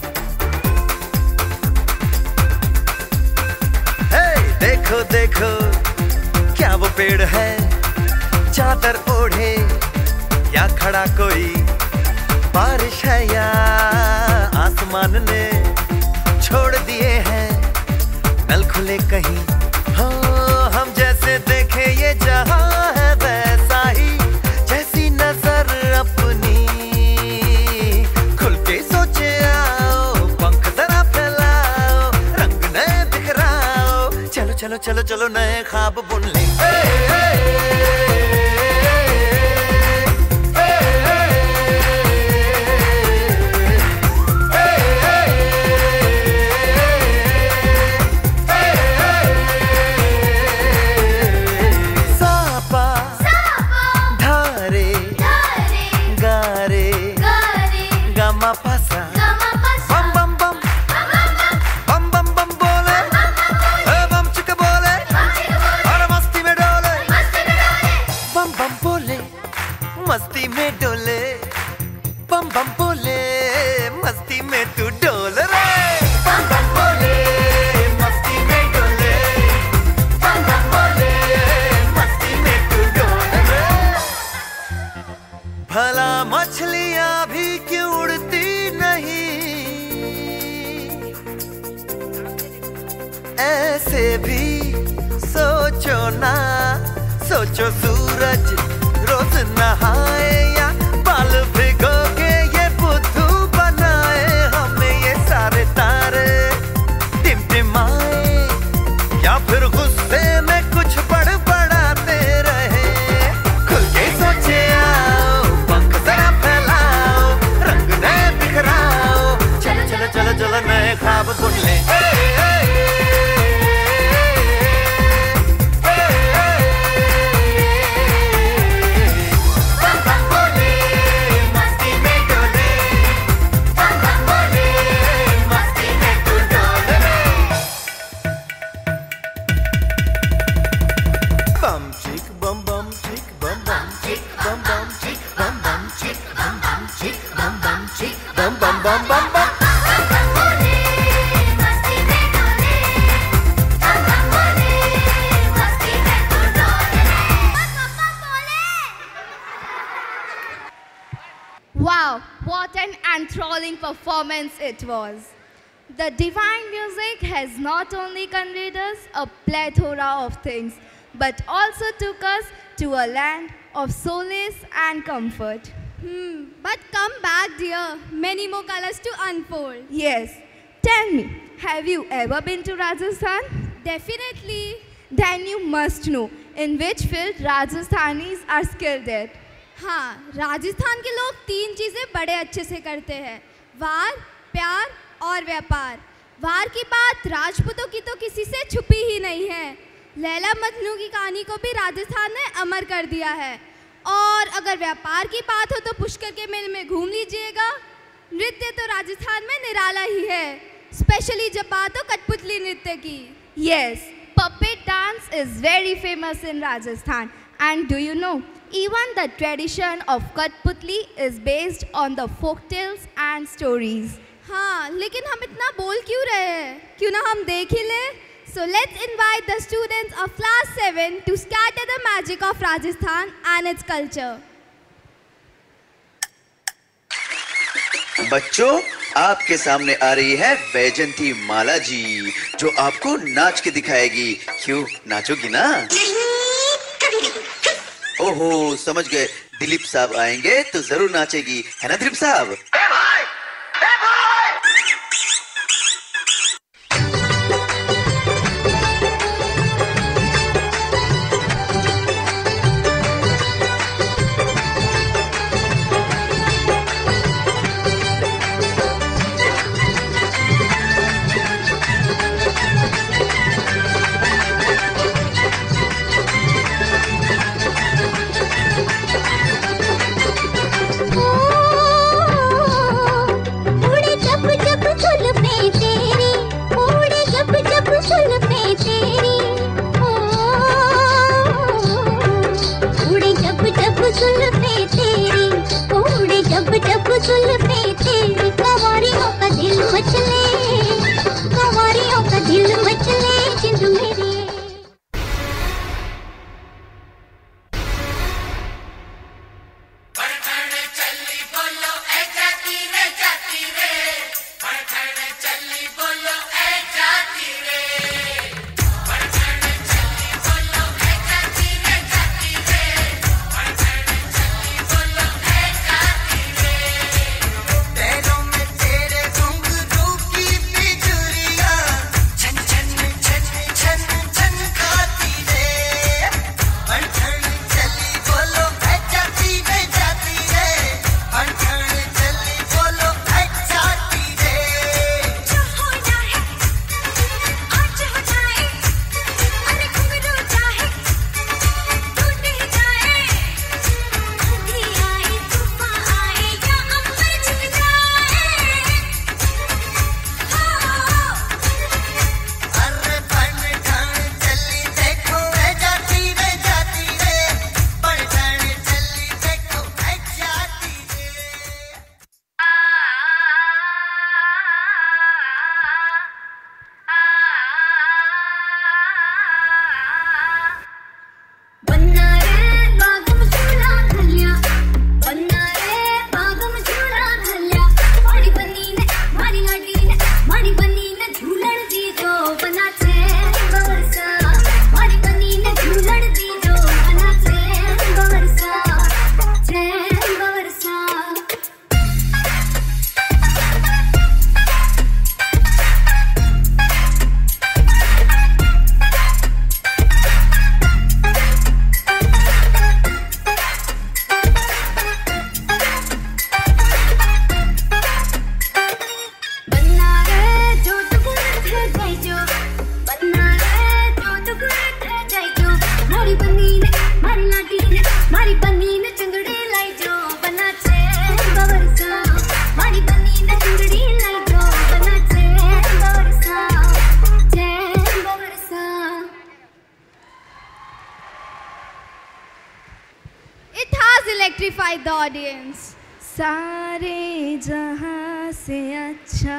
[SPEAKER 18] हे देखो देखो क्या वो पेड़ है, चादर ओढ़े या खड़ा कोई। बारिश है या आसमान ने छोड़ दिए हैं नल खुले कहीं। हाँ हम जैसे देखे ये जहां है वैसा ही, जैसी नजर अपनी खुल के सोचे आओ, पंख जरा फैलाओ, रंग नए बिखराओ। चलो चलो चलो चलो नए ख्वाब बुन ले। मस्ती में डोले बम बम बोले, मस्ती में तू डोल रे। बम बम बोले मस्ती में डोले, बम बम बोले मस्ती में तू डोल रे। भला मछलियां भी क्यों उड़ती नहीं, ऐसे भी सोचो ना। सोचो सूरज रोज नहाए या बाल भिगो के ये बुद्धू बनाए। हमें ये सारे तारे टिमटिमाए या फिर गुस्से में कुछ बड़बड़ाते रहे। खुल के सोचे आओ, पंख जरा फैलाओ, रंग नए बिखराओ। चलो चलो चलो चलो नए ख्वाब बुन ले।
[SPEAKER 7] Wow, what an enthralling performance it was. The divine music has not only conveyed us a plethora of things, but also took us to a land of solace and comfort.
[SPEAKER 13] Hmm, but come back, dear. Many more colors to unfold.
[SPEAKER 7] Yes. Tell me, have you ever been to Rajasthan?
[SPEAKER 13] Definitely.
[SPEAKER 7] Then you must know in which field Rajasthanis are skilled at.
[SPEAKER 13] हाँ, राजस्थान के लोग तीन चीज़ें बड़े अच्छे से करते हैं, वार, प्यार और व्यापार। वार की बात राजपूतों की तो किसी से छुपी ही नहीं है। लैला मजनू की कहानी को भी राजस्थान ने अमर कर दिया है। और अगर व्यापार की बात हो तो पुष्कर के मेले में घूम लीजिएगा। नृत्य तो राजस्थान में निराला ही है, स्पेशली जब बात हो कठपुतली नृत्य की।
[SPEAKER 7] Yes, puppet dance is very famous in Rajasthan. And do you know, even the tradition of Kathputli is based on the folk tales and stories.
[SPEAKER 13] हाँ, लेकिन हम इतना बोल क्यों रहे हैं? क्यों ना हम देख ही ले? So let's invite the students of class seven to scatter the magic of Rajasthan and its culture.
[SPEAKER 19] बच्चों, आपके सामने आ रही है वैजंती माला जी, जो आपको नाच के दिखाएगी। क्यों, नाचोगी ना? ओहो, समझ गए, दिलीप साहब आएंगे तो जरूर नाचेगी, है ना दिलीप साहब?
[SPEAKER 13] electrified the audience.
[SPEAKER 7] सारे जहां से अच्छा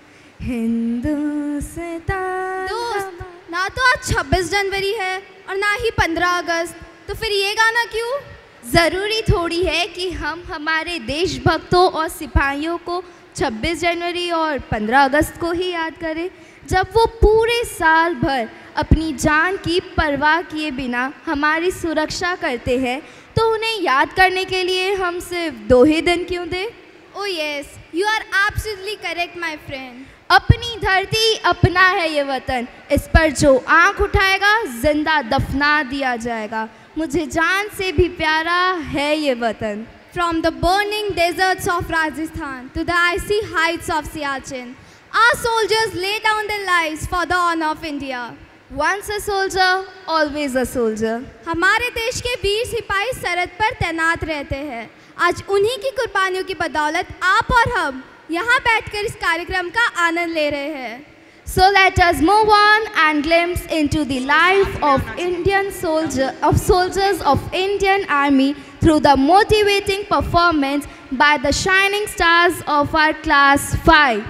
[SPEAKER 7] हिंदुस्तान।
[SPEAKER 13] दोस्त, ना तो आज छब्बीस जनवरी है और ना ही पंद्रह अगस्त, तो फिर ये गाना क्यों?
[SPEAKER 7] ज़रूरी थोड़ी है कि हम हमारे देशभक्तों और सिपाहियों को छब्बीस जनवरी और पंद्रह अगस्त को ही याद करें, जब वो पूरे साल भर अपनी जान की परवाह किए बिना हमारी सुरक्षा करते हैं, तो उन्हें याद करने के लिए हम सिर्फ दो ही दिन क्यों दें?
[SPEAKER 13] Oh yes, you are absolutely correct, my friend.
[SPEAKER 7] अपनी धरती अपना है ये वतन, इस पर जो आंख उठाएगा जिंदा दफना दिया जाएगा। मुझे जान से भी प्यारा है ये वतन।
[SPEAKER 13] From the burning deserts of Rajasthan to the icy heights of Siachen, our soldiers lay down their lives for the honor of India.
[SPEAKER 7] Once a soldier, always a soldier.
[SPEAKER 13] हमारे देश के वीर सिपाही सरहद पर तैनात रहते हैं। आज उन्हीं की कुर्बानियों की बदौलत आप और हम यहाँ बैठकर इस कार्यक्रम का आनंद ले रहे हैं। So let us move on and glimpse into the life of Indian soldier, of soldiers of Indian Army through the motivating performance by the shining stars of our class five.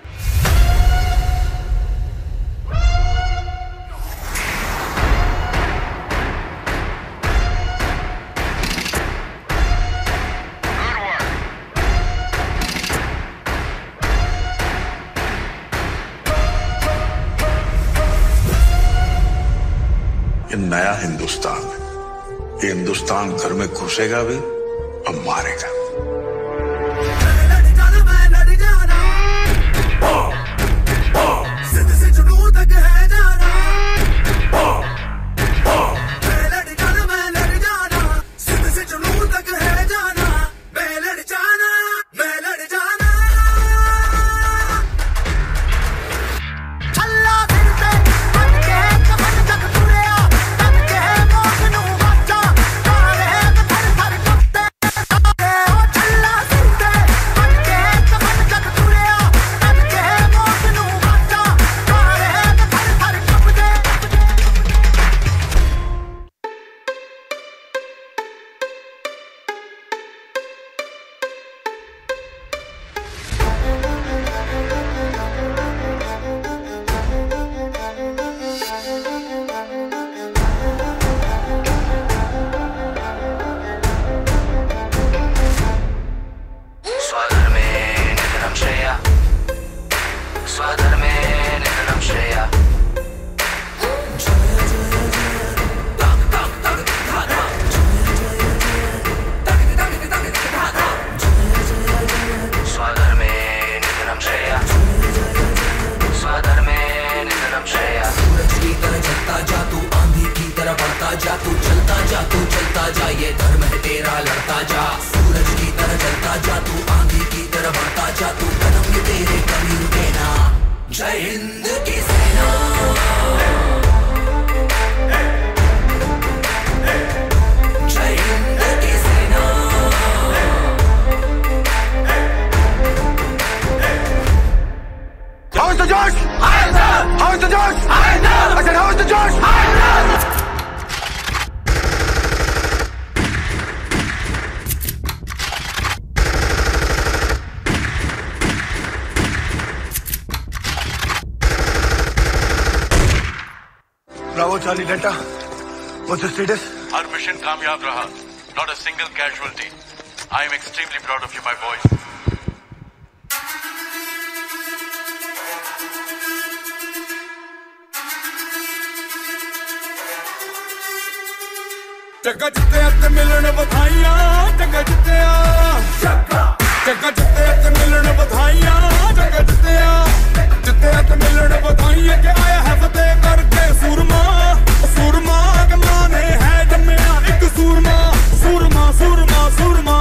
[SPEAKER 10] ये नया हिंदुस्तान है। ये हिंदुस्तान घर में घुसेगा भी और मारेगा।
[SPEAKER 20] Bravo Charlie Delta. What's the status?
[SPEAKER 21] Our mission कामयाब रहा. Not a single casualty. I am extremely proud of you, my boys.
[SPEAKER 22] जगा जिते ते मिलन बधाइयां जगा जिते जगा जिते ते मिलन बधाइयां जगा जिते जिते ते मिलन बधाइयां के आया है फतेह करके सूरमा सूरमा के माने है जम्मिया एक सूरमा सूरमा सूरमा सूरमा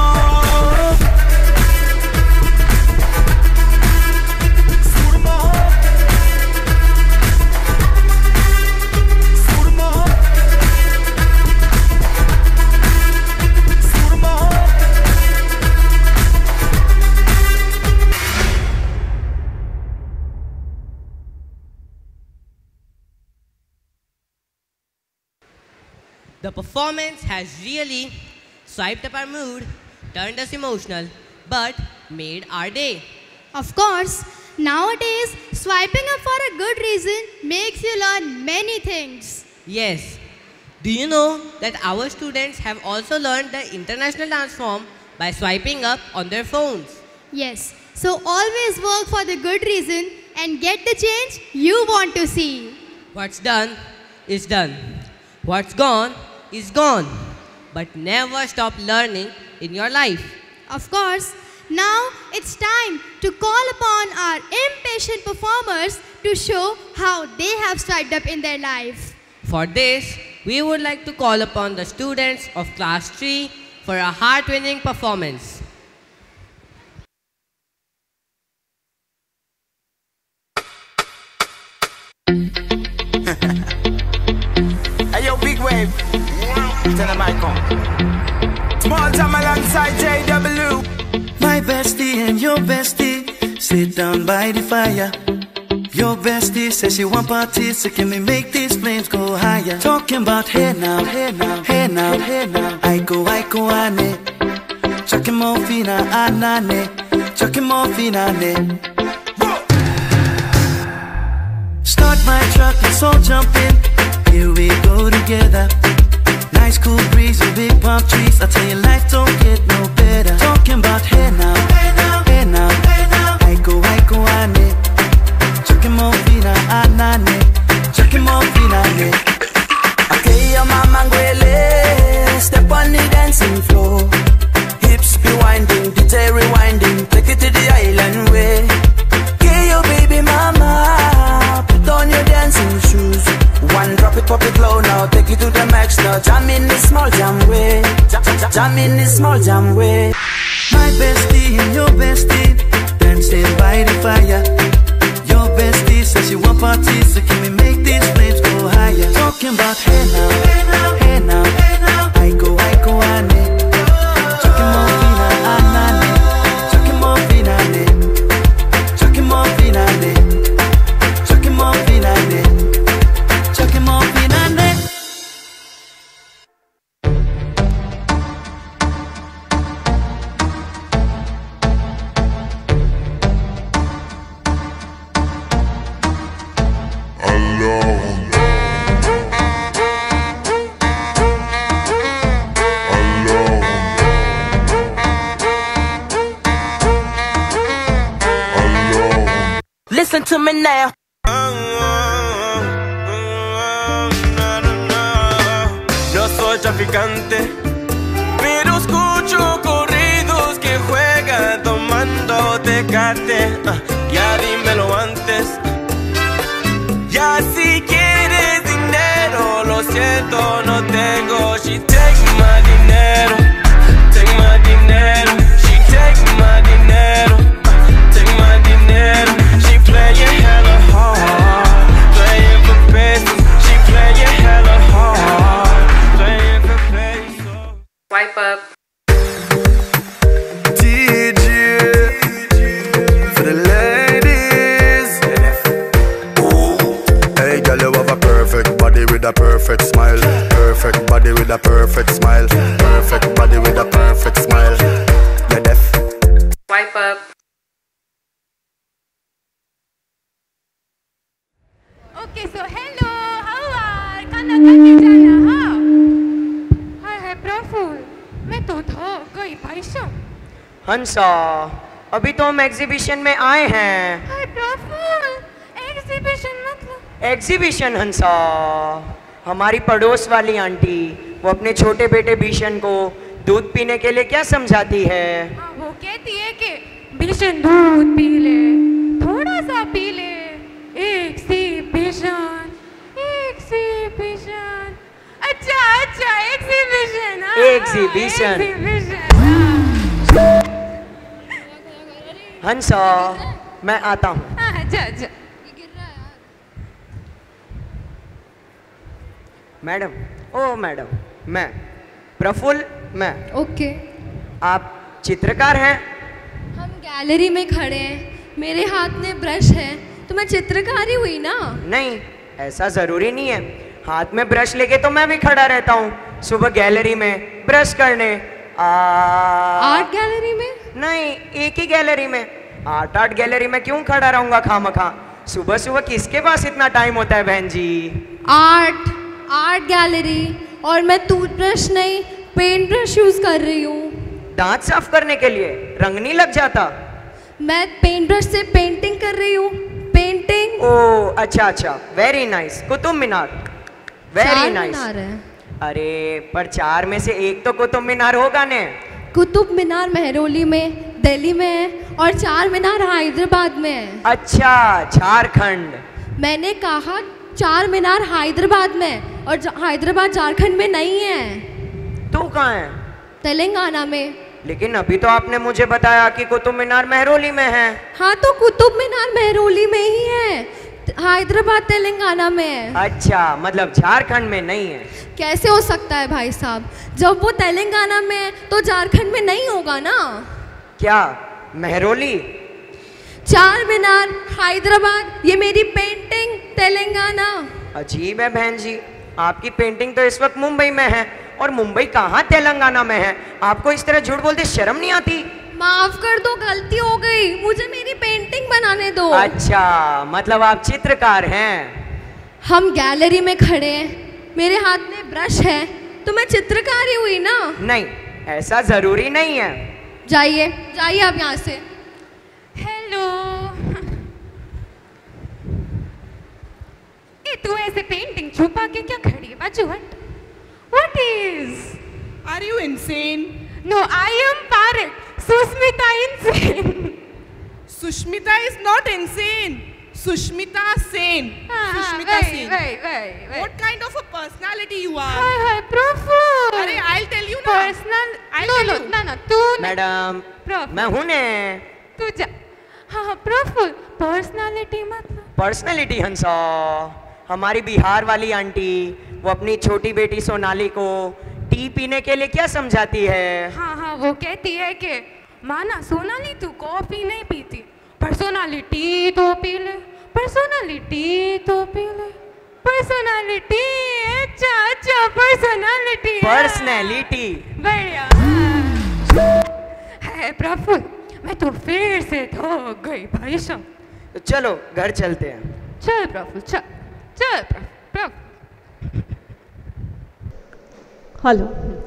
[SPEAKER 9] The performance has really swiped up our mood, turned us emotional, but made our day.
[SPEAKER 8] Of course, nowadays, swiping up for a good reason makes you learn many things.
[SPEAKER 9] Yes. Do you know that our students have also learned the international dance form by swiping up on their phones?
[SPEAKER 8] Yes. So always work for the good reason and get the change you want to see.
[SPEAKER 9] What's done is done. What's gone is gone. But never stop learning in your life.
[SPEAKER 8] Of course, now it's time to call upon our impatient performers to show how they have swiped up in their life.
[SPEAKER 9] For this, we would like to call upon the students of class three for a heart-winning performance.
[SPEAKER 23] Hey yo, big wave. Tell them I come. Small time alongside J W.
[SPEAKER 1] My bestie and your bestie sit down by the fire. Your bestie says she want parties, so can we make these flames go higher? Talking about hey now, hey now, hey now, hey now. I go, I go, ane. Chucking more fina, anane. Chucking more fina, ane. Start my truck, let's all jump in. Here we go together. Nice cool breeze and big palm trees. I tell you, life don't get no better. Talking about hey now, hey now, hey now, hey now. I go, I go, ane. Chucking more fina, anane. Chucking more fina, ane.
[SPEAKER 4] Okay, your mama ngwele. Step on the dancing floor. Hips be winding, D J rewinding. Take it to the island way. Okay, your baby mama. Put on your dancing shoes. One drop it, pop it low now. Take it to the max now. Jam in the small jam way. Jam, jam, jam in the small jam way.
[SPEAKER 1] My bestie and your bestie dancing by the fire. Your bestie says she want parties, so can we make these flames go higher? Talking about hey now, hey now, hey now, hey now. I go, I go, ane. Chucking more fina, anane. Chucking more fina, ane. Chucking more fina, ane. Chucking more fina, ane. Chucking more fina, ane.
[SPEAKER 4] Listen to me now.
[SPEAKER 5] No soy traficante, pero escucho corridos que juegan tomando Tecate. Uh, ya dímelo antes. Ya si quieres dinero, lo siento, no tengo. She take my dinero, take my dinero. She take my dinero, take my dinero. She playing hella hard, playing for pesos. She playing hella hard, playing for pesos.
[SPEAKER 6] Wipe up.
[SPEAKER 18] D J for the ladies. Hey girl, you have a perfect body with a perfect smile. Perfect body with a perfect smile. Perfect body with a perfect smile. You're deaf.
[SPEAKER 6] Wipe up.
[SPEAKER 24] Okay, so hello, how are? खाना खाने जाना हाँ? हाय हाय प्रफुल्ल, मैं तो थक गई भाई साहब।
[SPEAKER 25] हंसा, अभी तो हम एग्जीबिशन में आए हैं।
[SPEAKER 24] हाय प्रफुल्ल, एग्जीबिशन मतलब?
[SPEAKER 25] एग्जीबिशन हंसा, हमारी पड़ोस वाली आंटी वो अपने छोटे बेटे भीषण को दूध पीने के लिए क्या समझाती है?
[SPEAKER 24] हाँ, वो कहती है कि भीषण दूध पी ले, थोड़ा सा पी ले। एग्जीबिशन, एग्जीबिशन, अच्छा अच्छा एग्जीबिशन,
[SPEAKER 25] एग्जीबिशन। हंसा, मैं आता हूँ।
[SPEAKER 24] अच्छा अच्छा।
[SPEAKER 25] मैडम, ओ मैडम, मैं प्रफुल्ल, मैं।
[SPEAKER 24] ओके।
[SPEAKER 25] आप चित्रकार हैं?
[SPEAKER 24] हम गैलरी में खड़े हैं, मेरे हाथ में ब्रश है, तो मैं चित्रकारी हुई ना?
[SPEAKER 25] नहीं, ऐसा जरूरी नहीं है। हाथ में ब्रश लेके तो मैं भी खड़ा रहता हूँ सुबह गैलरी में ब्रश करने। आ...
[SPEAKER 24] आर्ट गैलरी में?
[SPEAKER 25] नहीं, एक ही गैलरी में। आर्ट आर्ट गैलरी में क्यों खड़ा रहूंगा खामखा? सुबह सुबह किसके पास इतना टाइम होता है बहन जी?
[SPEAKER 24] आर्ट आर्ट गैलरी, और मैं टूथब्रश नहीं पेंट ब्रश यूज कर रही हूँ।
[SPEAKER 25] दांत साफ करने के लिए रंग नहीं लग जाता?
[SPEAKER 24] मैं पेंट ब्रश से पेंटिंग कर रही हूँ। पेंटिंग।
[SPEAKER 25] ओह अच्छा अच्छा, very nice. Qutub Minar, very nice. अरे पर चार में से एक तो कुतुब मीनार होगा ने?
[SPEAKER 24] कुतुब मीनार मेहरौली में, दिल्ली में है, और चार मीनार हैदराबाद में है।
[SPEAKER 25] अच्छा, झारखंड।
[SPEAKER 24] मैंने कहा चार मीनार हैदराबाद में, और हैदराबाद झारखंड में नहीं है।
[SPEAKER 25] तू कहाँ है?
[SPEAKER 24] तेलंगाना में।
[SPEAKER 25] लेकिन अभी तो आपने मुझे बताया कि कुतुब मीनार मेहरौली में है।
[SPEAKER 24] हाँ तो कुतुब मीनार मेहरौली में ही है, हैदराबाद तेलंगाना में है।
[SPEAKER 25] अच्छा, मतलब झारखंड में नहीं है?
[SPEAKER 24] कैसे हो सकता है भाई साहब, जब वो तेलंगाना में है तो झारखंड में नहीं होगा ना?
[SPEAKER 25] क्या मेहरौली?
[SPEAKER 6] चार मीनार हैदराबाद, ये मेरी पेंटिंग तेलंगाना।
[SPEAKER 25] अजीब है बहन जी, आपकी पेंटिंग तो इस वक्त मुंबई में है और मुंबई कहाँ तेलंगाना में है। आपको इस तरह झूठ बोलते शर्म नहीं आती?
[SPEAKER 6] माफ कर दो, गलती हो गई, मुझे मेरी पेंटिंग बनाने दो।
[SPEAKER 25] अच्छा, मतलब आप चित्रकार हैं?
[SPEAKER 6] हम गैलरी में खड़े हैं, मेरे हाथ में ब्रश है, तो मैं चित्रकारी हुई ना?
[SPEAKER 25] नहीं, ऐसा जरूरी नहीं है।
[SPEAKER 6] जाइए जाइए आप यहाँ से।
[SPEAKER 24] हेलो, ये तू ऐसे पेंटिंग छुपा के क्या खड़ी है? बाजू हट। What is?
[SPEAKER 2] Are you insane?
[SPEAKER 24] No, I am Parrot. Sushmita insane.
[SPEAKER 2] Sushmita is not insane. Sushmita Sen.
[SPEAKER 24] Ah,
[SPEAKER 2] Sushmita
[SPEAKER 24] wait,
[SPEAKER 2] Sen.
[SPEAKER 24] wait, wait, wait.
[SPEAKER 2] What kind of a personality you are?
[SPEAKER 24] Hi, hi, Praful.
[SPEAKER 2] अरे, I'll tell you ना.
[SPEAKER 24] Personal.
[SPEAKER 2] I'll
[SPEAKER 24] no,
[SPEAKER 2] tell
[SPEAKER 24] no,
[SPEAKER 2] you.
[SPEAKER 24] no, no, तू नहीं.
[SPEAKER 25] Madam,
[SPEAKER 24] Praful.
[SPEAKER 25] मैं हूँ ने।
[SPEAKER 24] तू जा. हाँ, हाँ, Praful. Personality मतलब?
[SPEAKER 25] पर्सनैलिटी हंसा, हमारी बिहार वाली आंटी वो अपनी छोटी बेटी सोनाली को टी पीने के लिए क्या समझाती है?
[SPEAKER 24] हाँ हाँ, वो कहती है कि माना सोनाली तू कॉफी नहीं पीती, पर सोनाली टी तो पी ले, पर सोनाली टी तो पी ले, पर्सनालिटी। अच्छा अच्छा, पर्सनालिटी।
[SPEAKER 25] पर्सनैलिटी
[SPEAKER 24] बढ़िया है प्रफुल्ल, मैं तो फिर से थक गई भाई साहब।
[SPEAKER 25] तो चलो घर चलते हैं।
[SPEAKER 24] चल प्रफुल्ल, चल चल Praful.
[SPEAKER 3] Hello.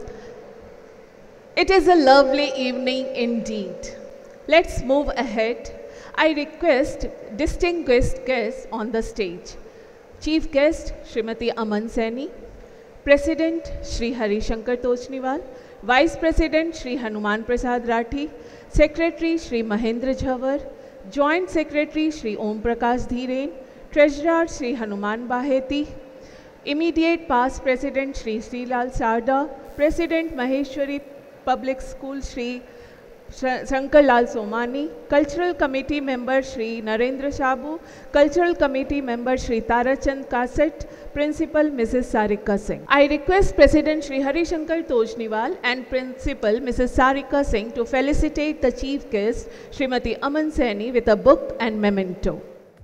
[SPEAKER 3] It is a lovely evening indeed. Let's move ahead. I request distinguished guests on the stage. Chief guest Srimati Aman Saini, President Shri Hari Shankar Tochniwal, Vice President Shri Hanuman Prasad Rathi, Secretary Shri Mahendra Jhawar, Joint Secretary Shri Om Prakash Dhiren, Treasurer Shri Hanuman Baheti, Immediate past President Shri Srilal Sarda, President Maheshwari Public School Shri Shankar Lal Somani, Cultural Committee Member Shri Narendra Shabu, Cultural Committee Member Shri Tarachand Kaset, Principal Missus Sarika Singh. I request President Shri Hari Shankar Tochniwal and Principal Missus Sarika Singh to felicitate the Chief Guest Srimati Aman Saini with a book and memento.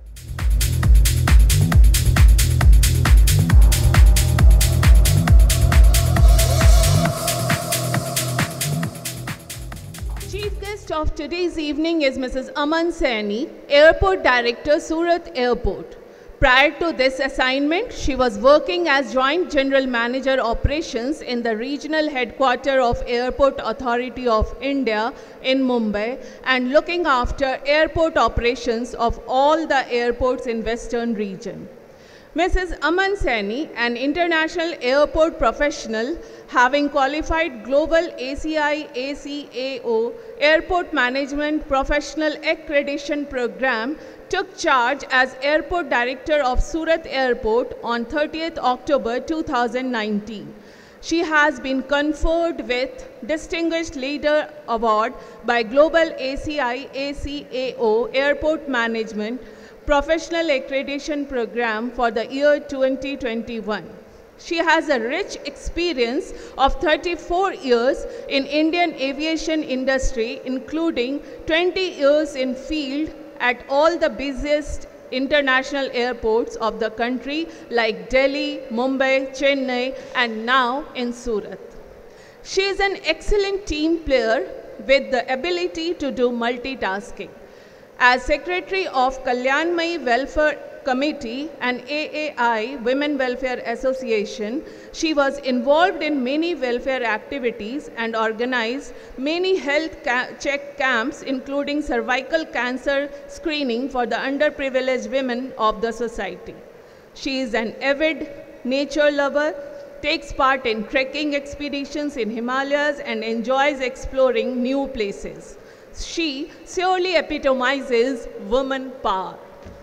[SPEAKER 3] Of today's evening is Missus Aman Saini, Airport Director, Surat Airport. Prior to this assignment, she was working as Joint General Manager Operations in the Regional Headquarters of Airport Authority of India in Mumbai and looking after airport operations of all the airports in Western region. Missus Aman Saini, an international airport professional having qualified Global A C I A C A O Airport Management Professional Accreditation Program, took charge as Airport Director of Surat Airport on thirtieth October two thousand nineteen. She has been conferred with Distinguished Leader Award by Global A C I A C A O Airport Management Professional Accreditation Program for the year twenty twenty-one. She has a rich experience of thirty-four years in Indian aviation industry, including twenty years in field at all the busiest international airports of the country like Delhi, Mumbai, Chennai, and now in Surat. She is an excellent team player with the ability to do multitasking. As Secretary of Kalyanmai Welfare Committee and A A I Women Welfare Association, she was involved in many welfare activities and organized many health ca check camps, including cervical cancer screening for the underprivileged women of the society. She is an avid nature lover, takes part in trekking expeditions in Himalayas and enjoys exploring new places. She surely epitomizes woman power.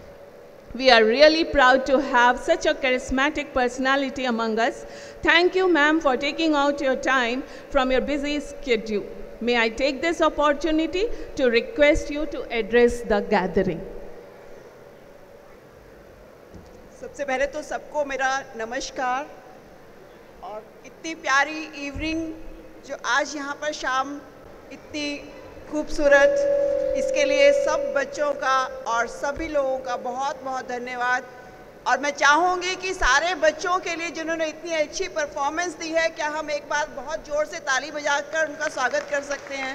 [SPEAKER 3] We are really proud to have such a charismatic personality among us. Thank you, ma'am, for taking out your time from your busy schedule. May I take this opportunity to request you to address the gathering.
[SPEAKER 11] सबसे पहले तो सबको मेरा नमस्कार और इतनी प्यारी evening जो आज यहाँ पर शाम इतनी खूबसूरत इसके लिए सब बच्चों का और सभी लोगों का बहुत बहुत धन्यवाद। और मैं चाहूँगी कि सारे बच्चों के लिए जिन्होंने इतनी अच्छी परफॉर्मेंस दी है, क्या हम एक बार बहुत ज़ोर से ताली बजाकर उनका स्वागत कर सकते हैं।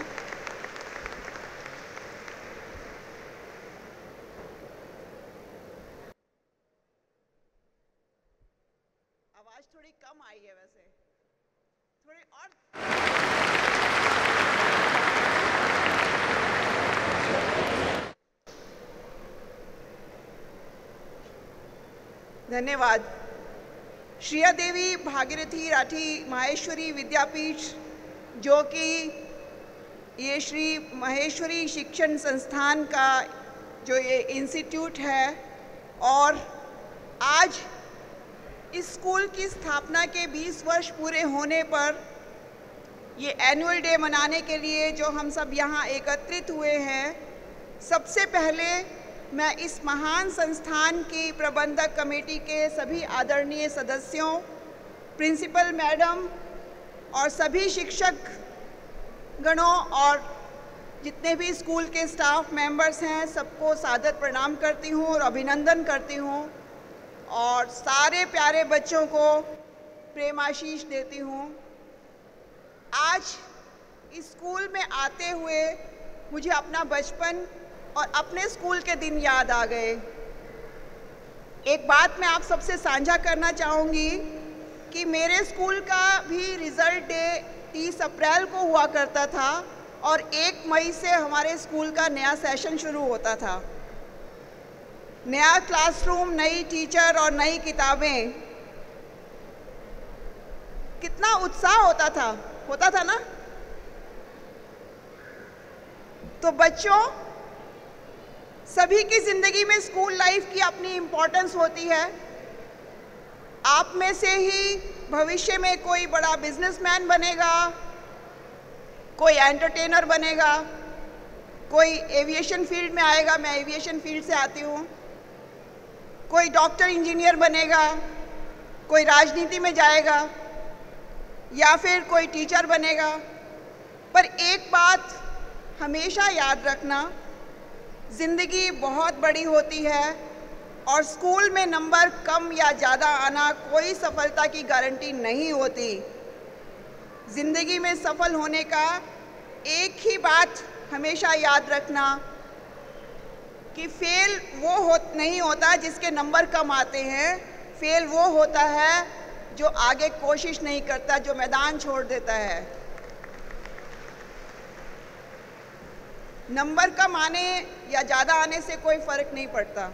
[SPEAKER 11] आवाज़ थोड़ी कम आई है वैसे, थोड़ी और। धन्यवाद। श्रिया देवी भागीरथी राठी माहेश्वरी विद्यापीठ, जो कि ये श्री महेश्वरी शिक्षण संस्थान का जो ये इंस्टीट्यूट है, और आज इस स्कूल की स्थापना के बीस वर्ष पूरे होने पर ये एनुअल डे मनाने के लिए जो हम सब यहाँ एकत्रित हुए हैं, सबसे पहले मैं इस महान संस्थान की प्रबंधक कमेटी के सभी आदरणीय सदस्यों, प्रिंसिपल मैडम और सभी शिक्षक गणों और जितने भी स्कूल के स्टाफ मेंबर्स हैं, सबको सादर प्रणाम करती हूँ और अभिनंदन करती हूँ, और सारे प्यारे बच्चों को प्रेम आशीष देती हूँ। आज इस स्कूल में आते हुए मुझे अपना बचपन और अपने स्कूल के दिन याद आ गए। एक बात मैं आप सबसे साझा करना चाहूँगी कि मेरे स्कूल का भी रिज़ल्ट डे तीस अप्रैल को हुआ करता था, और एक मई से हमारे स्कूल का नया सेशन शुरू होता था। नया क्लासरूम, नई टीचर और नई किताबें, कितना उत्साह होता था होता था ना। तो बच्चों, सभी की ज़िंदगी में स्कूल लाइफ की अपनी इम्पोर्टेंस होती है। आप में से ही भविष्य में कोई बड़ा बिजनेसमैन बनेगा, कोई एंटरटेनर बनेगा, कोई एविएशन फील्ड में आएगा, मैं एविएशन फील्ड से आती हूँ, कोई डॉक्टर इंजीनियर बनेगा, कोई राजनीति में जाएगा, या फिर कोई टीचर बनेगा। पर एक बात हमेशा याद रखना, ज़िंदगी बहुत बड़ी होती है और स्कूल में नंबर कम या ज़्यादा आना कोई सफलता की गारंटी नहीं होती। ज़िंदगी में सफल होने का एक ही बात हमेशा याद रखना कि फेल वो हो नहीं होता जिसके नंबर कम आते हैं, फेल वो होता है जो आगे कोशिश नहीं करता, जो मैदान छोड़ देता है। नंबर कम आने या ज़्यादा आने से कोई फ़र्क नहीं पड़ता।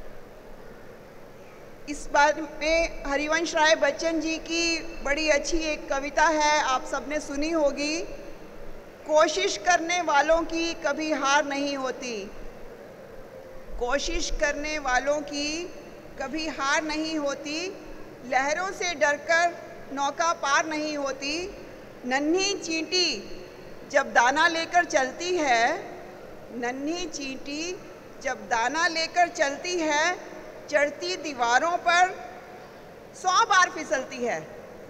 [SPEAKER 11] इस बारे में हरिवंश राय बच्चन जी की बड़ी अच्छी एक कविता है, आप सबने सुनी होगी। कोशिश करने वालों की कभी हार नहीं होती, कोशिश करने वालों की कभी हार नहीं होती, लहरों से डरकर नौका पार नहीं होती। नन्ही चींटी जब दाना लेकर चलती है, नन्ही चींटी जब दाना लेकर चलती है, चढ़ती दीवारों पर सौ बार फिसलती है।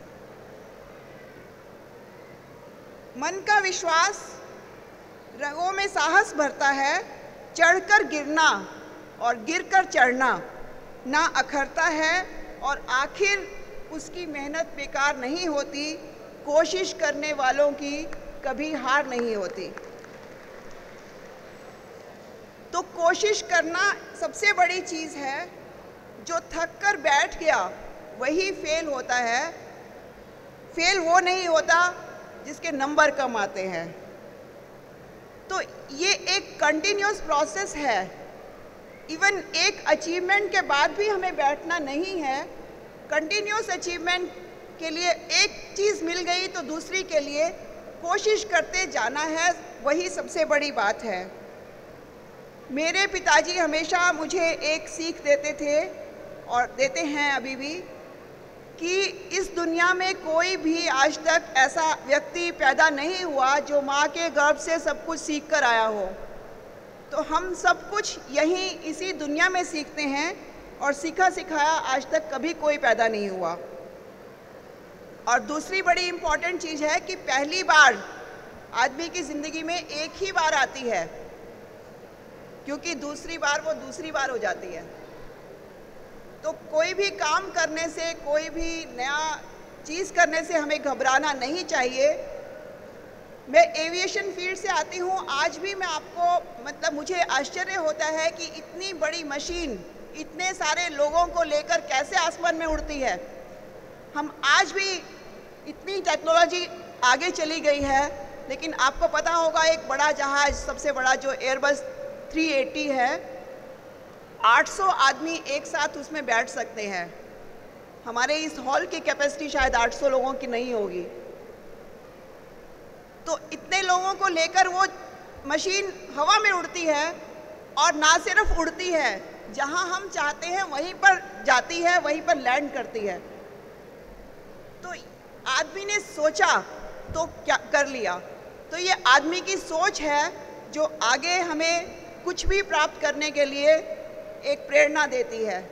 [SPEAKER 11] मन का विश्वास रगों में साहस भरता है, चढ़कर गिरना और गिरकर चढ़ना ना अखरता है, और आखिर उसकी मेहनत बेकार नहीं होती। कोशिश करने वालों की कभी हार नहीं होती। तो कोशिश करना सबसे बड़ी चीज़ है। जो थक कर बैठ गया वही फेल होता है। फेल वो नहीं होता जिसके नंबर कम आते हैं। तो ये एक कंटिन्यूस प्रोसेस है। इवन एक अचीवमेंट के बाद भी हमें बैठना नहीं है। कंटिन्यूस अचीवमेंट के लिए एक चीज़ मिल गई तो दूसरी के लिए कोशिश करते जाना है, वही सबसे बड़ी बात है। मेरे पिताजी हमेशा मुझे एक सीख देते थे और देते हैं अभी भी, कि इस दुनिया में कोई भी आज तक ऐसा व्यक्ति पैदा नहीं हुआ जो माँ के गर्भ से सब कुछ सीख कर आया हो। तो हम सब कुछ यहीं इसी दुनिया में सीखते हैं, और सीखा सिखाया आज तक कभी कोई पैदा नहीं हुआ। और दूसरी बड़ी इम्पॉर्टेंट चीज़ है कि पहली बार आदमी की ज़िंदगी में एक ही बार आती है। क्योंकि दूसरी बार वो दूसरी बार हो जाती है। तो कोई भी काम करने से, कोई भी नया चीज़ करने से हमें घबराना नहीं चाहिए। मैं एविएशन फील्ड से आती हूँ, आज भी मैं आपको मतलब मुझे आश्चर्य होता है कि इतनी बड़ी मशीन इतने सारे लोगों को लेकर कैसे आसमान में उड़ती है। हम आज भी इतनी टेक्नोलॉजी आगे चली गई है, लेकिन आपको पता होगा एक बड़ा जहाज, सबसे बड़ा जो एयरबस थ्री एटी है, आठ सौ आदमी एक साथ उसमें बैठ सकते हैं। हमारे इस हॉल की कैपेसिटी शायद आठ सौ लोगों की नहीं होगी। तो इतने लोगों को लेकर वो मशीन हवा में उड़ती है, और ना सिर्फ उड़ती है, जहां हम चाहते हैं वहीं पर जाती है, वहीं पर लैंड करती है। तो आदमी ने सोचा तो क्या कर लिया। तो ये आदमी की सोच है जो आगे हमें कुछ भी प्राप्त करने के लिए एक प्रेरणा देती है।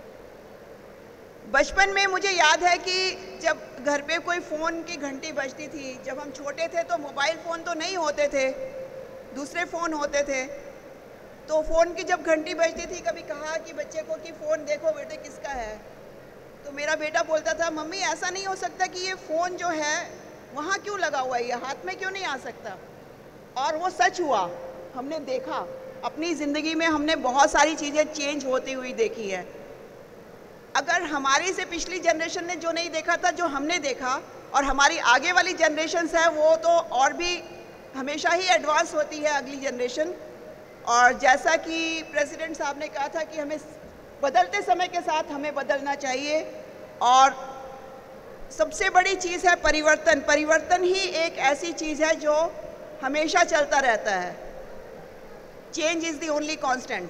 [SPEAKER 11] बचपन में मुझे याद है कि जब घर पे कोई फ़ोन की घंटी बजती थी, जब हम छोटे थे तो मोबाइल फ़ोन तो नहीं होते थे, दूसरे फ़ोन होते थे। तो फ़ोन की जब घंटी बजती थी, कभी कहा कि बच्चे को कि फ़ोन देखो बेटे किसका है, तो मेरा बेटा बोलता था मम्मी ऐसा नहीं हो सकता कि ये फ़ोन जो है वहाँ क्यों लगा हुआ है, ये हाथ में क्यों नहीं आ सकता। और वो सच हुआ, हमने देखा अपनी ज़िंदगी में, हमने बहुत सारी चीज़ें चेंज होती हुई देखी है। अगर हमारी से पिछली जनरेशन ने जो नहीं देखा था, जो हमने देखा, और हमारी आगे वाली जनरेशन्स है वो तो और भी हमेशा ही एडवांस होती है अगली जनरेशन। और जैसा कि प्रेसिडेंट साहब ने कहा था कि हमें बदलते समय के साथ हमें बदलना चाहिए, और सबसे बड़ी चीज़ है परिवर्तन। परिवर्तन ही एक ऐसी चीज़ है जो हमेशा चलता रहता है। Change is the only constant.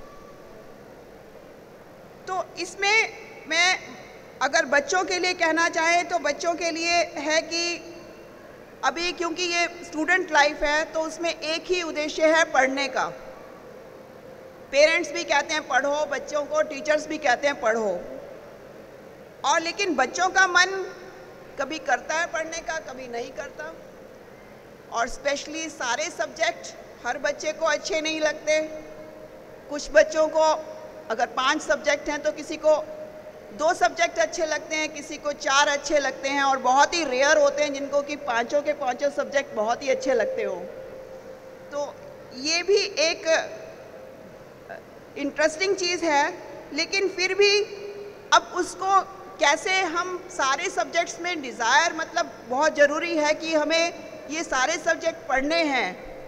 [SPEAKER 11] तो इसमें मैं अगर बच्चों के लिए कहना चाहें तो बच्चों के लिए है कि अभी क्योंकि ये स्टूडेंट लाइफ है तो उसमें एक ही उद्देश्य है पढ़ने का। पेरेंट्स भी कहते हैं पढ़ो बच्चों को, टीचर्स भी कहते हैं पढ़ो, और लेकिन बच्चों का मन कभी करता है पढ़ने का, कभी नहीं करता। और स्पेशली सारे सब्जेक्ट हर बच्चे को अच्छे नहीं लगते। कुछ बच्चों को अगर पांच सब्जेक्ट हैं तो किसी को दो सब्जेक्ट अच्छे लगते हैं, किसी को चार अच्छे लगते हैं, और बहुत ही रेयर होते हैं जिनको कि पांचों के पांचों सब्जेक्ट बहुत ही अच्छे लगते हो। तो ये भी एक इंटरेस्टिंग चीज़ है, लेकिन फिर भी अब उसको कैसे हम सारे सब्जेक्ट्स में डिज़ायर, मतलब बहुत ज़रूरी है कि हमें ये सारे सब्जेक्ट पढ़ने हैं,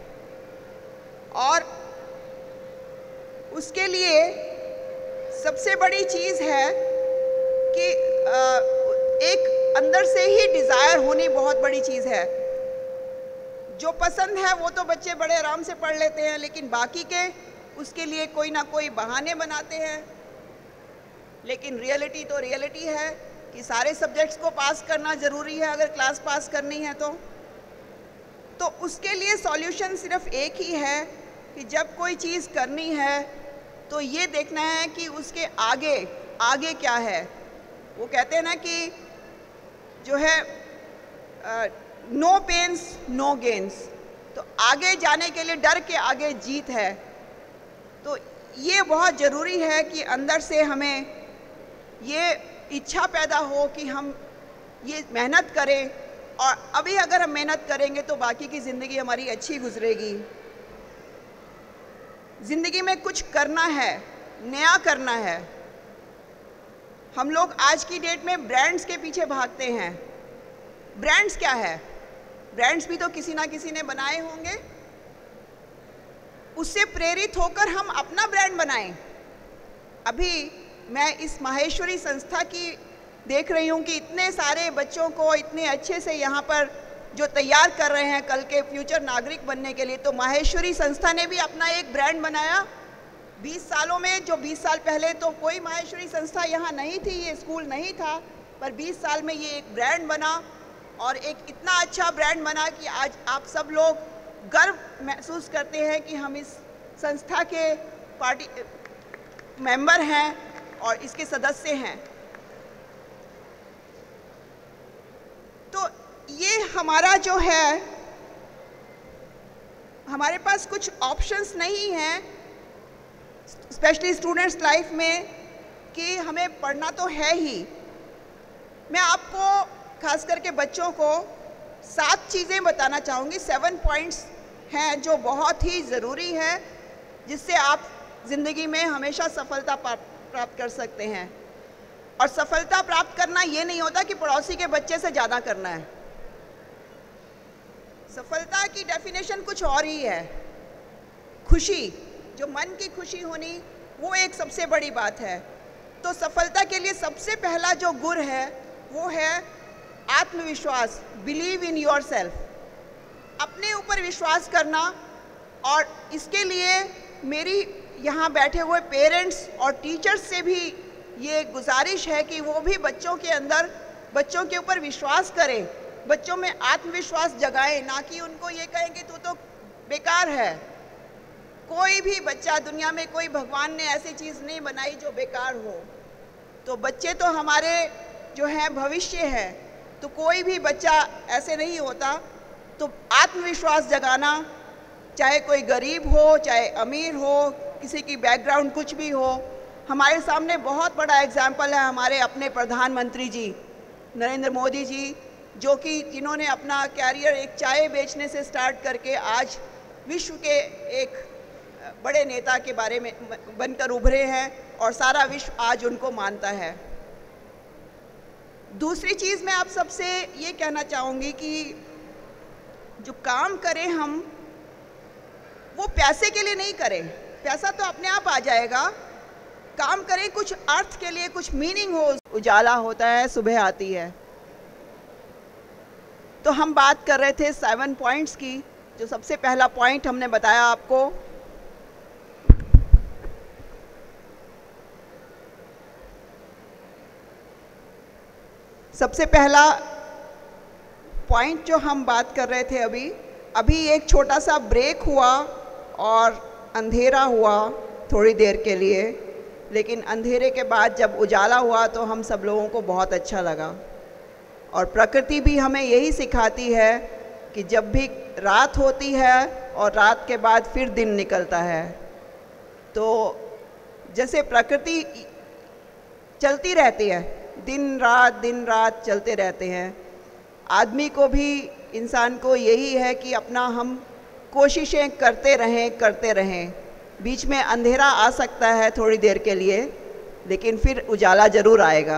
[SPEAKER 11] और उसके लिए सबसे बड़ी चीज़ है कि एक अंदर से ही डिज़ायर होनी बहुत बड़ी चीज़ है। जो पसंद है वो तो बच्चे बड़े आराम से पढ़ लेते हैं, लेकिन बाकी के उसके लिए कोई ना कोई बहाने बनाते हैं। लेकिन रियलिटी तो रियलिटी है कि सारे सब्जेक्ट्स को पास करना ज़रूरी है अगर क्लास पास करनी है तो। तो उसके लिए सॉल्यूशन सिर्फ एक ही है कि जब कोई चीज़ करनी है तो ये देखना है कि उसके आगे आगे क्या है। वो कहते हैं ना कि जो है नो पेन्स नो गेन्स, तो आगे जाने के लिए डर के आगे जीत है। तो ये बहुत ज़रूरी है कि अंदर से हमें ये इच्छा पैदा हो कि हम ये मेहनत करें, और अभी अगर हम मेहनत करेंगे तो बाकी की ज़िंदगी हमारी अच्छी गुजरेगी। ज़िंदगी में कुछ करना है, नया करना है। हम लोग आज की डेट में ब्रांड्स के पीछे भागते हैं। ब्रांड्स क्या है? ब्रांड्स भी तो किसी ना किसी ने बनाए होंगे, उससे प्रेरित होकर हम अपना ब्रांड बनाएं। अभी मैं इस माहेश्वरी संस्था की देख रही हूँ कि इतने सारे बच्चों को इतने अच्छे से यहाँ पर जो तैयार कर रहे हैं कल के फ्यूचर नागरिक बनने के लिए। तो माहेश्वरी संस्था ने भी अपना एक ब्रांड बनाया। बीस सालों में, जो बीस साल पहले तो कोई माहेश्वरी संस्था यहाँ नहीं थी, ये स्कूल नहीं था, पर बीस साल में ये एक ब्रांड बना, और एक इतना अच्छा ब्रांड बना कि आज आप सब लोग गर्व महसूस करते हैं कि हम इस संस्था के पार्टी मेंबर हैं और इसके सदस्य हैं। तो ये हमारा जो है, हमारे पास कुछ ऑप्शंस नहीं हैं स्पेशली स्टूडेंट्स लाइफ में कि हमें पढ़ना तो है ही। मैं आपको खास करके बच्चों को सात चीज़ें बताना चाहूँगी, सेवन पॉइंट्स हैं जो बहुत ही ज़रूरी है, जिससे आप ज़िंदगी में हमेशा सफलता प्राप्त कर सकते हैं। और सफलता प्राप्त करना ये नहीं होता कि पड़ोसी के बच्चे से ज़्यादा करना है। सफलता की डेफिनेशन कुछ और ही है। खुशी, जो मन की खुशी होनी, वो एक सबसे बड़ी बात है। तो सफलता के लिए सबसे पहला जो गुर है वो है आत्मविश्वास, बिलीव इन योर सेल्फ, अपने ऊपर विश्वास करना। और इसके लिए मेरी यहाँ बैठे हुए पेरेंट्स और टीचर्स से भी ये गुजारिश है कि वो भी बच्चों के अंदर, बच्चों के ऊपर विश्वास करें, बच्चों में आत्मविश्वास जगाएं, ना कि उनको ये कहें कि तू तो बेकार है। कोई भी बच्चा दुनिया में, कोई भगवान ने ऐसी चीज़ नहीं बनाई जो बेकार हो। तो बच्चे तो हमारे जो है भविष्य है, तो कोई भी बच्चा ऐसे नहीं होता। तो आत्मविश्वास जगाना, चाहे कोई गरीब हो, चाहे अमीर हो, किसी की बैकग्राउंड कुछ भी हो। हमारे सामने बहुत बड़ा एग्जाम्पल है हमारे अपने प्रधानमंत्री जी नरेंद्र मोदी जी, जो कि जिन्होंने अपना कैरियर एक चाय बेचने से स्टार्ट करके आज विश्व के एक बड़े नेता के बारे में बनकर उभरे हैं और सारा विश्व आज उनको मानता है। दूसरी चीज़ मैं आप सबसे ये कहना चाहूँगी कि जो काम करें हम, वो पैसे के लिए नहीं करें, पैसा तो अपने आप आ जाएगा। काम करें कुछ अर्थ के लिए, कुछ मीनिंग हो। उजाला होता है, सुबह आती है। तो हम बात कर रहे थे सेवन पॉइंट्स की। जो सबसे पहला पॉइंट हमने बताया आपको, सबसे पहला पॉइंट जो हम बात कर रहे थे अभी अभी एक छोटा सा ब्रेक हुआ और अंधेरा हुआ थोड़ी देर के लिए, लेकिन अंधेरे के बाद जब उजाला हुआ तो हम सब लोगों को बहुत अच्छा लगा। और प्रकृति भी हमें यही सिखाती है कि जब भी रात होती है और रात के बाद फिर दिन निकलता है, तो जैसे प्रकृति चलती रहती है, दिन रात दिन रात चलते रहते हैं, आदमी को भी, इंसान को यही है कि अपना हम कोशिशें करते रहें करते रहें। बीच में अंधेरा आ सकता है थोड़ी देर के लिए, लेकिन फिर उजाला ज़रूर आएगा।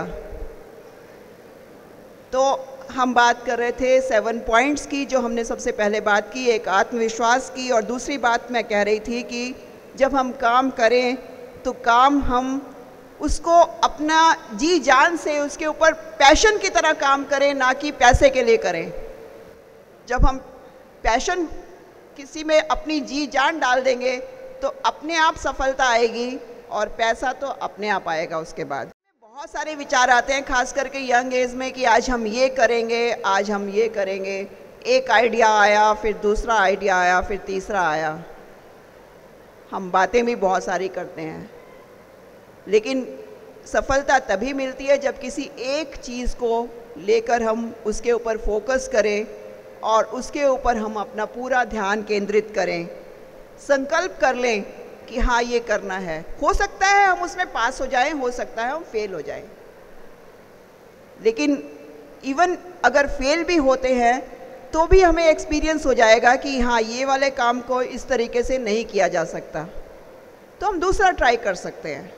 [SPEAKER 11] तो हम बात कर रहे थे सेवन पॉइंट्स की, जो हमने सबसे पहले बात की, एक आत्मविश्वास की। और दूसरी बात मैं कह रही थी कि जब हम काम करें तो काम हम उसको अपना जी जान से, उसके ऊपर पैशन की तरह काम करें, ना कि पैसे के लिए करें। जब हम पैशन किसी में अपनी जी जान डाल देंगे तो अपने आप सफलता आएगी और पैसा तो अपने आप आएगा उसके बाद। बहुत सारे विचार आते हैं, खास करके यंग एज में, कि आज हम ये करेंगे, आज हम ये करेंगे। एक आइडिया आया, फिर दूसरा आइडिया आया, फिर तीसरा आया। हम बातें भी बहुत सारी करते हैं, लेकिन सफलता तभी मिलती है जब किसी एक चीज़ को लेकर हम उसके ऊपर फोकस करें और उसके ऊपर हम अपना पूरा ध्यान केंद्रित करें। संकल्प कर लें कि हाँ ये करना है। हो सकता है हम उसमें पास हो जाएं, हो सकता है हम फेल हो जाएं, लेकिन इवन अगर फेल भी होते हैं तो भी हमें एक्सपीरियंस हो जाएगा कि हाँ ये वाले काम को इस तरीके से नहीं किया जा सकता, तो हम दूसरा ट्राई कर सकते हैं।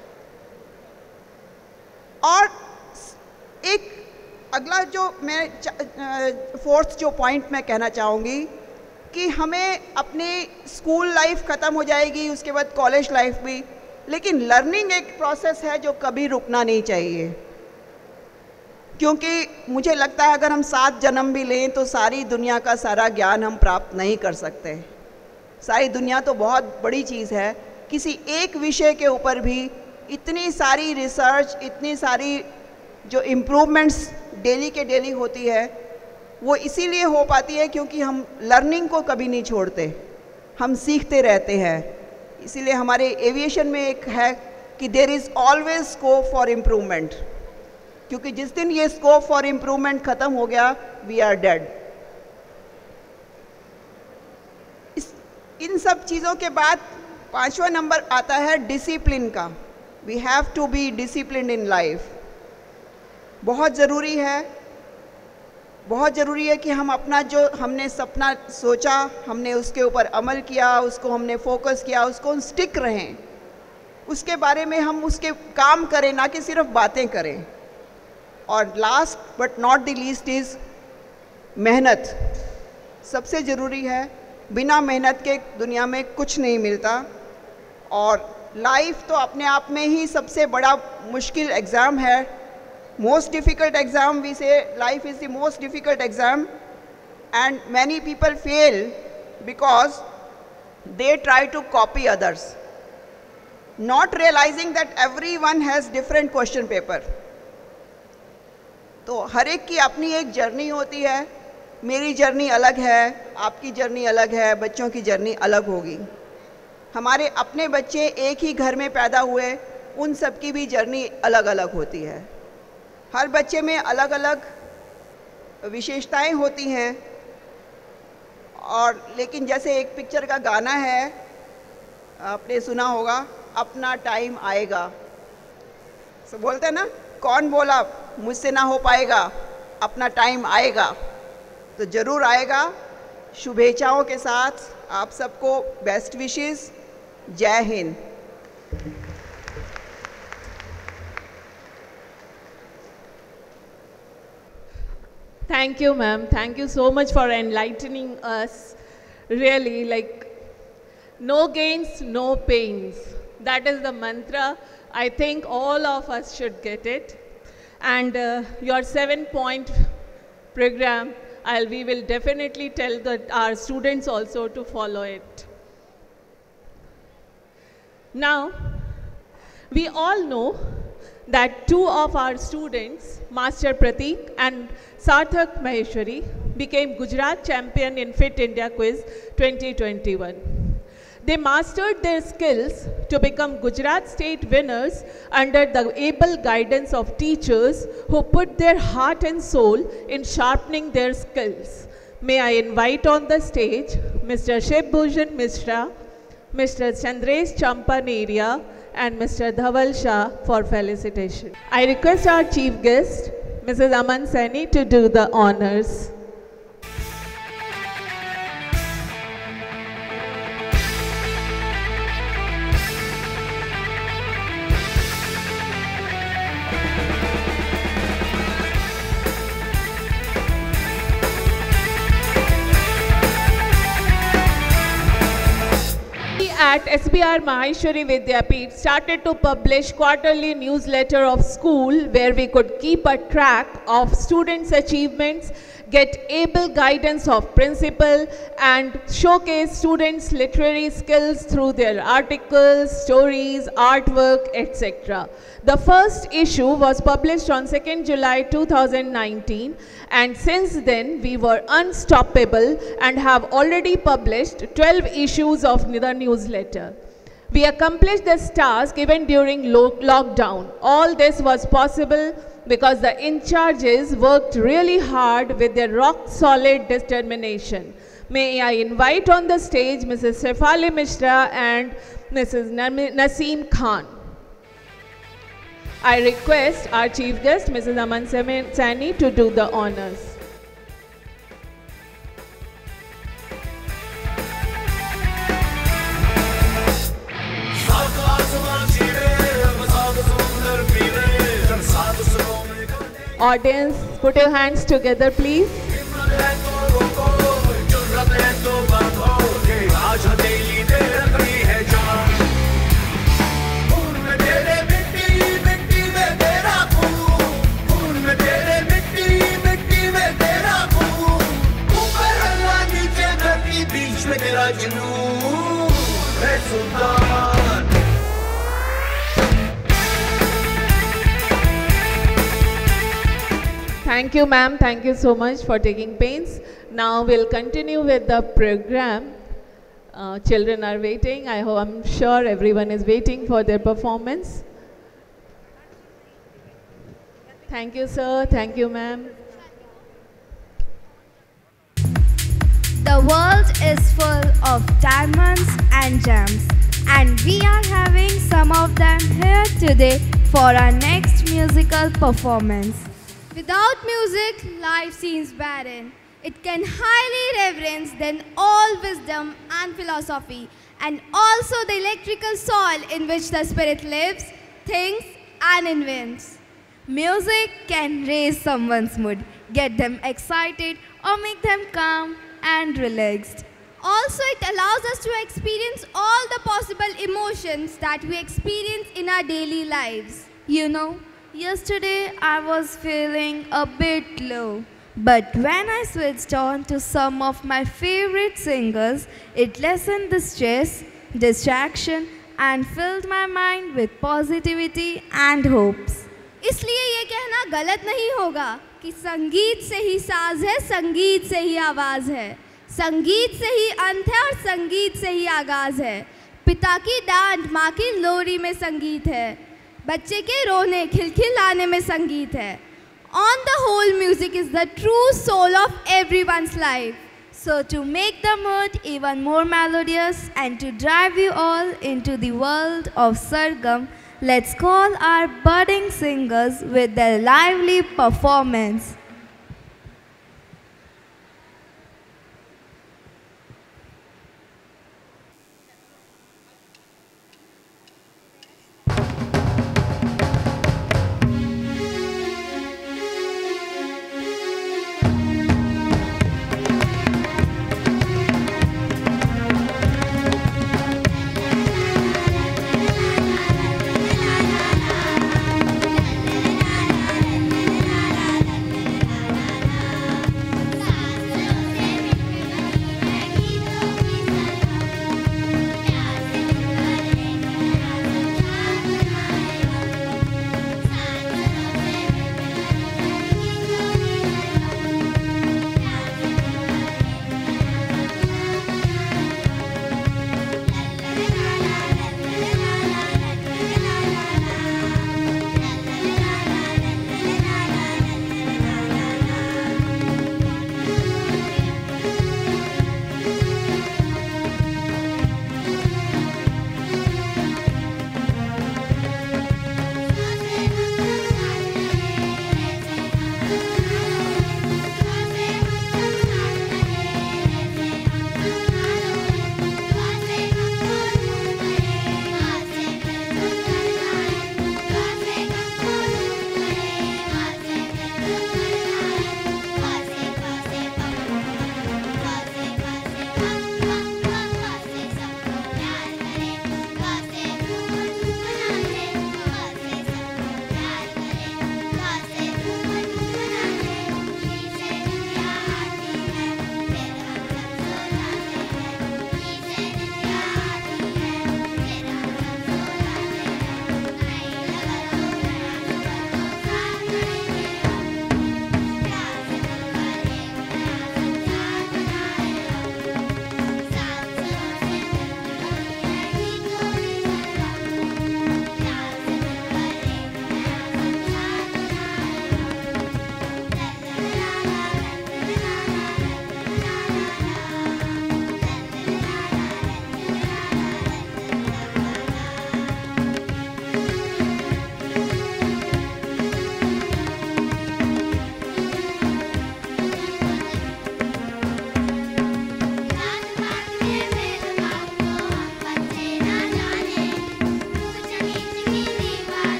[SPEAKER 11] और एक अगला जो मैं फोर्थ जो पॉइंट मैं कहना चाहूँगी कि हमें अपनी स्कूल लाइफ ख़त्म हो जाएगी, उसके बाद कॉलेज लाइफ भी, लेकिन लर्निंग एक प्रोसेस है जो कभी रुकना नहीं चाहिए। क्योंकि मुझे लगता है अगर हम सात जन्म भी लें तो सारी दुनिया का सारा ज्ञान हम प्राप्त नहीं कर सकते। सारी दुनिया तो बहुत बड़ी चीज़ है, किसी एक विषय के ऊपर भी इतनी सारी रिसर्च, इतनी सारी जो इम्प्रूवमेंट्स डेली के डेली होती है, वो इसीलिए हो पाती है क्योंकि हम लर्निंग को कभी नहीं छोड़ते, हम सीखते रहते हैं। इसीलिए हमारे एविएशन में एक है कि there is always scope for improvement, क्योंकि जिस दिन ये स्कोप फॉर इम्प्रूवमेंट ख़त्म हो गया, वी आर डेड। इस इन सब चीज़ों के बाद पांचवा नंबर आता है डिसिप्लिन का। We have to be disciplined in life. बहुत ज़रूरी है, बहुत ज़रूरी है कि हम अपना जो हमने सपना सोचा, हमने उसके ऊपर अमल किया, उसको हमने फोकस किया, उसको हम स्टिक रहें, उसके बारे में हम उसके काम करें, ना कि सिर्फ बातें करें। और last but not the least is मेहनत। सबसे ज़रूरी है, बिना मेहनत के दुनिया में कुछ नहीं मिलता। और लाइफ तो अपने आप में ही सबसे बड़ा मुश्किल एग्ज़ाम है। Most difficult exam, we say life is the most difficult exam and many people fail because they try to copy others, not realizing that everyone has different question paper। तो हर एक की अपनी एक जर्नी होती है। मेरी journey अलग है, आपकी जर्नी अलग है, बच्चों की जर्नी अलग होगी। हमारे अपने बच्चे एक ही घर में पैदा हुए, उन सब की भी जर्नी अलग अलग होती है। हर बच्चे में अलग अलग विशेषताएं होती हैं। और लेकिन जैसे एक पिक्चर का गाना है, आपने सुना होगा, अपना टाइम आएगा। तो बोलते हैं ना, कौन बोला मुझसे ना हो पाएगा, अपना टाइम आएगा। तो ज़रूर आएगा। शुभेच्छाओं के साथ आप सबको बेस्ट विशेस। जय Hind.
[SPEAKER 3] Thank you, ma'am. Thank you so much for enlightening us. Really, like, no gains, no pains. That is the mantra. I think all of us should get it. And uh, your seven-point program, I'll, we will definitely tell the, our students also to follow it. Now, we all know that two of our students, Master Pratik and Sarthak Maheshwari, became Gujarat champion in Fit India Quiz twenty twenty-one. They mastered their skills to become Gujarat state winners under the able guidance of teachers who put their heart and soul in sharpening their skills. May I invite on the stage Mister Shiv Bhushan Mishra, Mister Chandresh Champaneria, and Mister Dhaval Shah for felicitation. I request our chief guest, Missus Aman Saini, to do the honors. At S B R Maheshwari Vidyapeeth started to publish quarterly newsletter of school where we could keep a track of students' achievements, get able guidance of principal, and showcase students' literary skills through their articles, stories, artwork, et cetera. The first issue was published on second July two thousand nineteen, and since then we were unstoppable and have already published twelve issues of the newsletter. We accomplished this task even during lockdown. All this was possible because the in-charges worked really hard with their rock-solid determination. May I invite on the stage Missus Shefali Mishra and Missus Naseem Khan. I request our chief guest, Missus Aman Saini, to do the honors. Audience, put your hands together, please. Thank you, ma'am. Thank you so much for taking pains. Now we'll continue with the program. Uh, children are waiting. I hope, I'm sure everyone is waiting for their performance. Thank you, sir. Thank you, ma'am.
[SPEAKER 7] The world is full of diamonds and gems, and we are having some of them here today for our next musical performance.
[SPEAKER 13] Without music, life seems barren. It can highly reverence then all wisdom and philosophy, and also the electrical soil in which the spirit lives, thinks and invents.
[SPEAKER 7] Music can raise someone's mood, get them excited or make them calm and relaxed.
[SPEAKER 13] Also, it allows us to experience all the possible emotions that we experience in our daily lives.
[SPEAKER 7] You know, yesterday I was feeling a bit low, but when I switched on to some of my favorite singers, it lessened the stress, distraction and filled my mind with positivity and hopes.
[SPEAKER 13] इसलिए ये कहना गलत नहीं होगा कि संगीत से ही साज है, संगीत से ही आवाज़ है, संगीत से ही अंत है और संगीत से ही आगाज़ है। पिता की डांट, माँ की लोरी में संगीत है, बच्चे के रोने खिलखिलाने में संगीत है। On the whole, music is the true soul of everyone's life.
[SPEAKER 7] So to make the mood even more melodious and to drive you all into the world of Sargam, let's call our budding singers with their lively performance.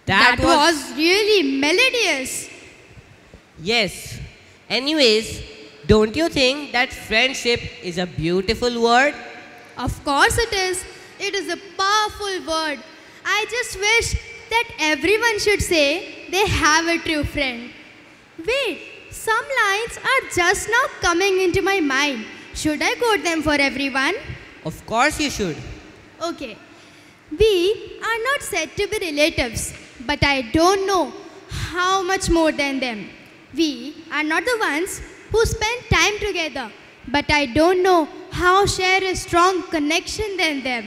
[SPEAKER 9] That,
[SPEAKER 8] That was really melodious.
[SPEAKER 9] Yes. Anyways, don't you think that friendship is a beautiful word?
[SPEAKER 8] Of course it is. It is a powerful word. I just wish that everyone should say they have a true friend. Wait, some lines are just now coming into my mind. Should I quote them for everyone?
[SPEAKER 9] Of course you should.
[SPEAKER 8] Okay. We are not said to be relatives, but I don't know how much more than them. We are not the ones who spend time together, but I don't know how share a strong connection than them.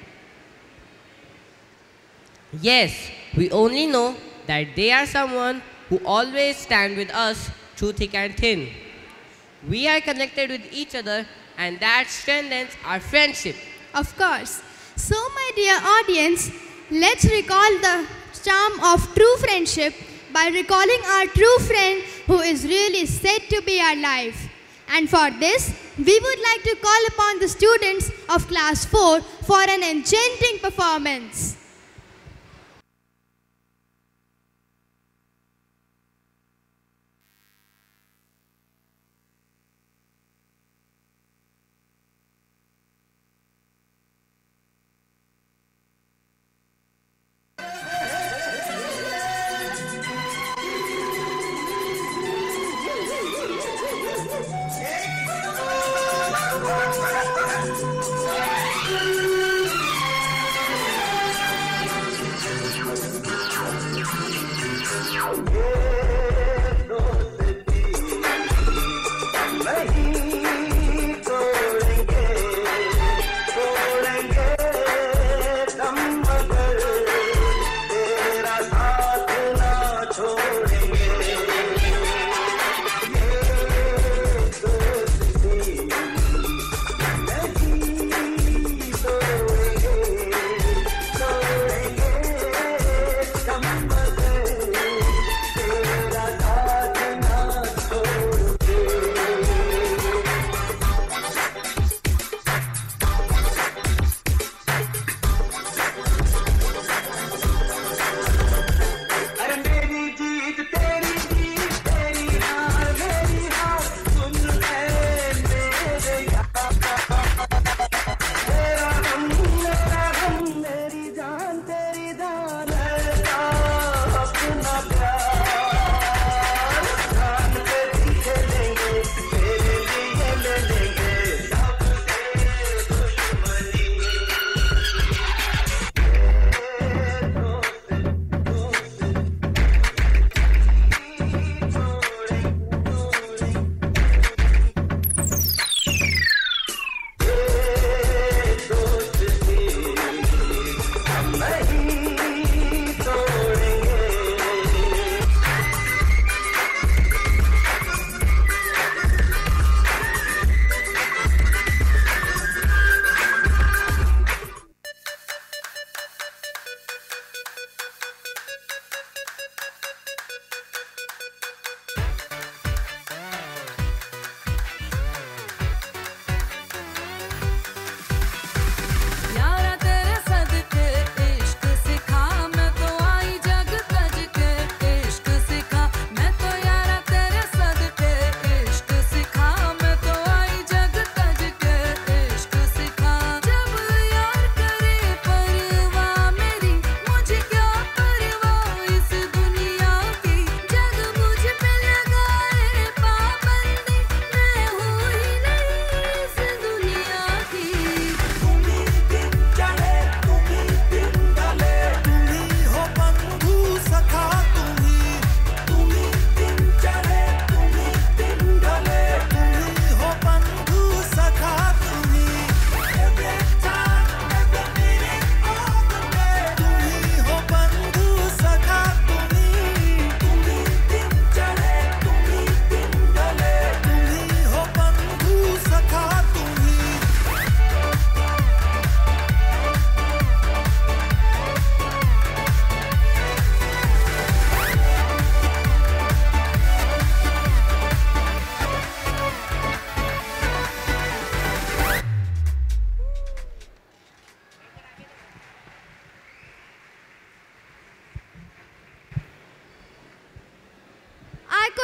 [SPEAKER 9] Yes, we only know that they are someone who always stand with us through thick and thin. We are connected with each other, and that strengthens our friendship.
[SPEAKER 8] Of course. So, my dear audience, let's recall the charm of true friendship by recalling our true friend who is really said to be our life. And for this, we would like to call upon the students of class four for an enchanting performance.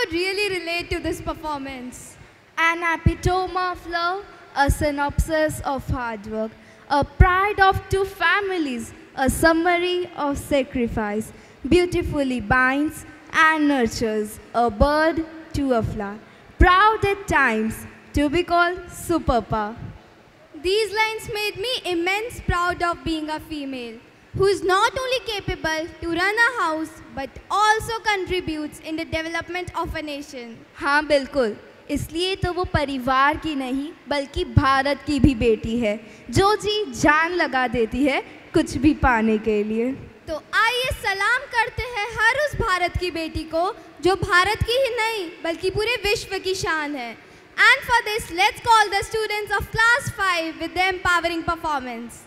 [SPEAKER 13] could really relate to this performance.
[SPEAKER 7] An epitome of love, a synopsis of hard work, a pride of two families, a summary of sacrifice, beautifully binds and nurtures a bird to a flower, proud at times to be called Superpa.
[SPEAKER 8] These lines made me immense proud of being a female who is not only capable to run a house but also contributes in the development of a nation.
[SPEAKER 7] हाँ बिल्कुल, इसलिए तो वो परिवार की नहीं बल्कि भारत की भी बेटी है जो जी जान लगा देती है कुछ भी पाने के लिए।
[SPEAKER 8] तो आइए सलाम करते हैं हर उस भारत की बेटी को जो भारत की ही नहीं बल्कि पूरे विश्व की शान है। And for this, let's call the students of class five with their empowering performance.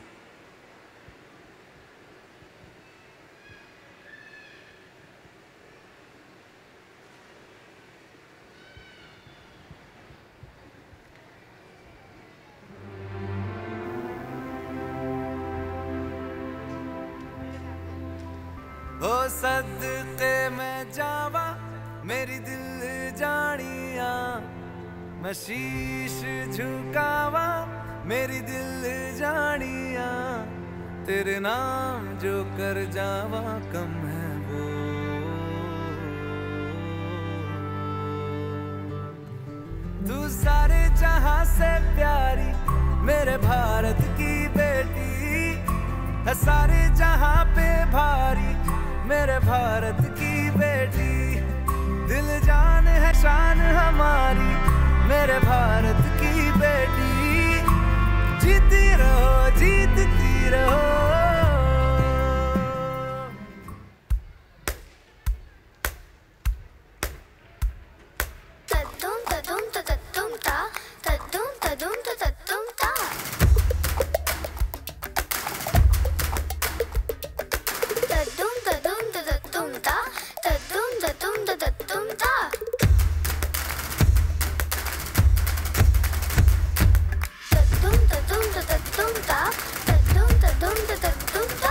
[SPEAKER 12] ओ सदके में जावा मेरी दिल जानिया, मैं शीश झुकावा मेरी दिल जानिया, तेरे नाम जो कर जावा कम है वो। तू सारे जहां से प्यारी मेरे भारत की बेटी है, सारे जहां पे भारी मेरे भारत की बेटी, दिल जान है शान हमारी मेरे भारत की बेटी, जीती रहो जीतती रहो।
[SPEAKER 14] तद्दुम तद्दुम तद्दुम ता, तद्दुम तद्दुम तद्दुम ता। तद्दुम तद्दुम तद्दुम ता, तद्दुम तद्दुम तद्दुम ता। तद्दुम तद्दुम तद्दुम ता, तद्दुम तद्दुम तद्दुम ता।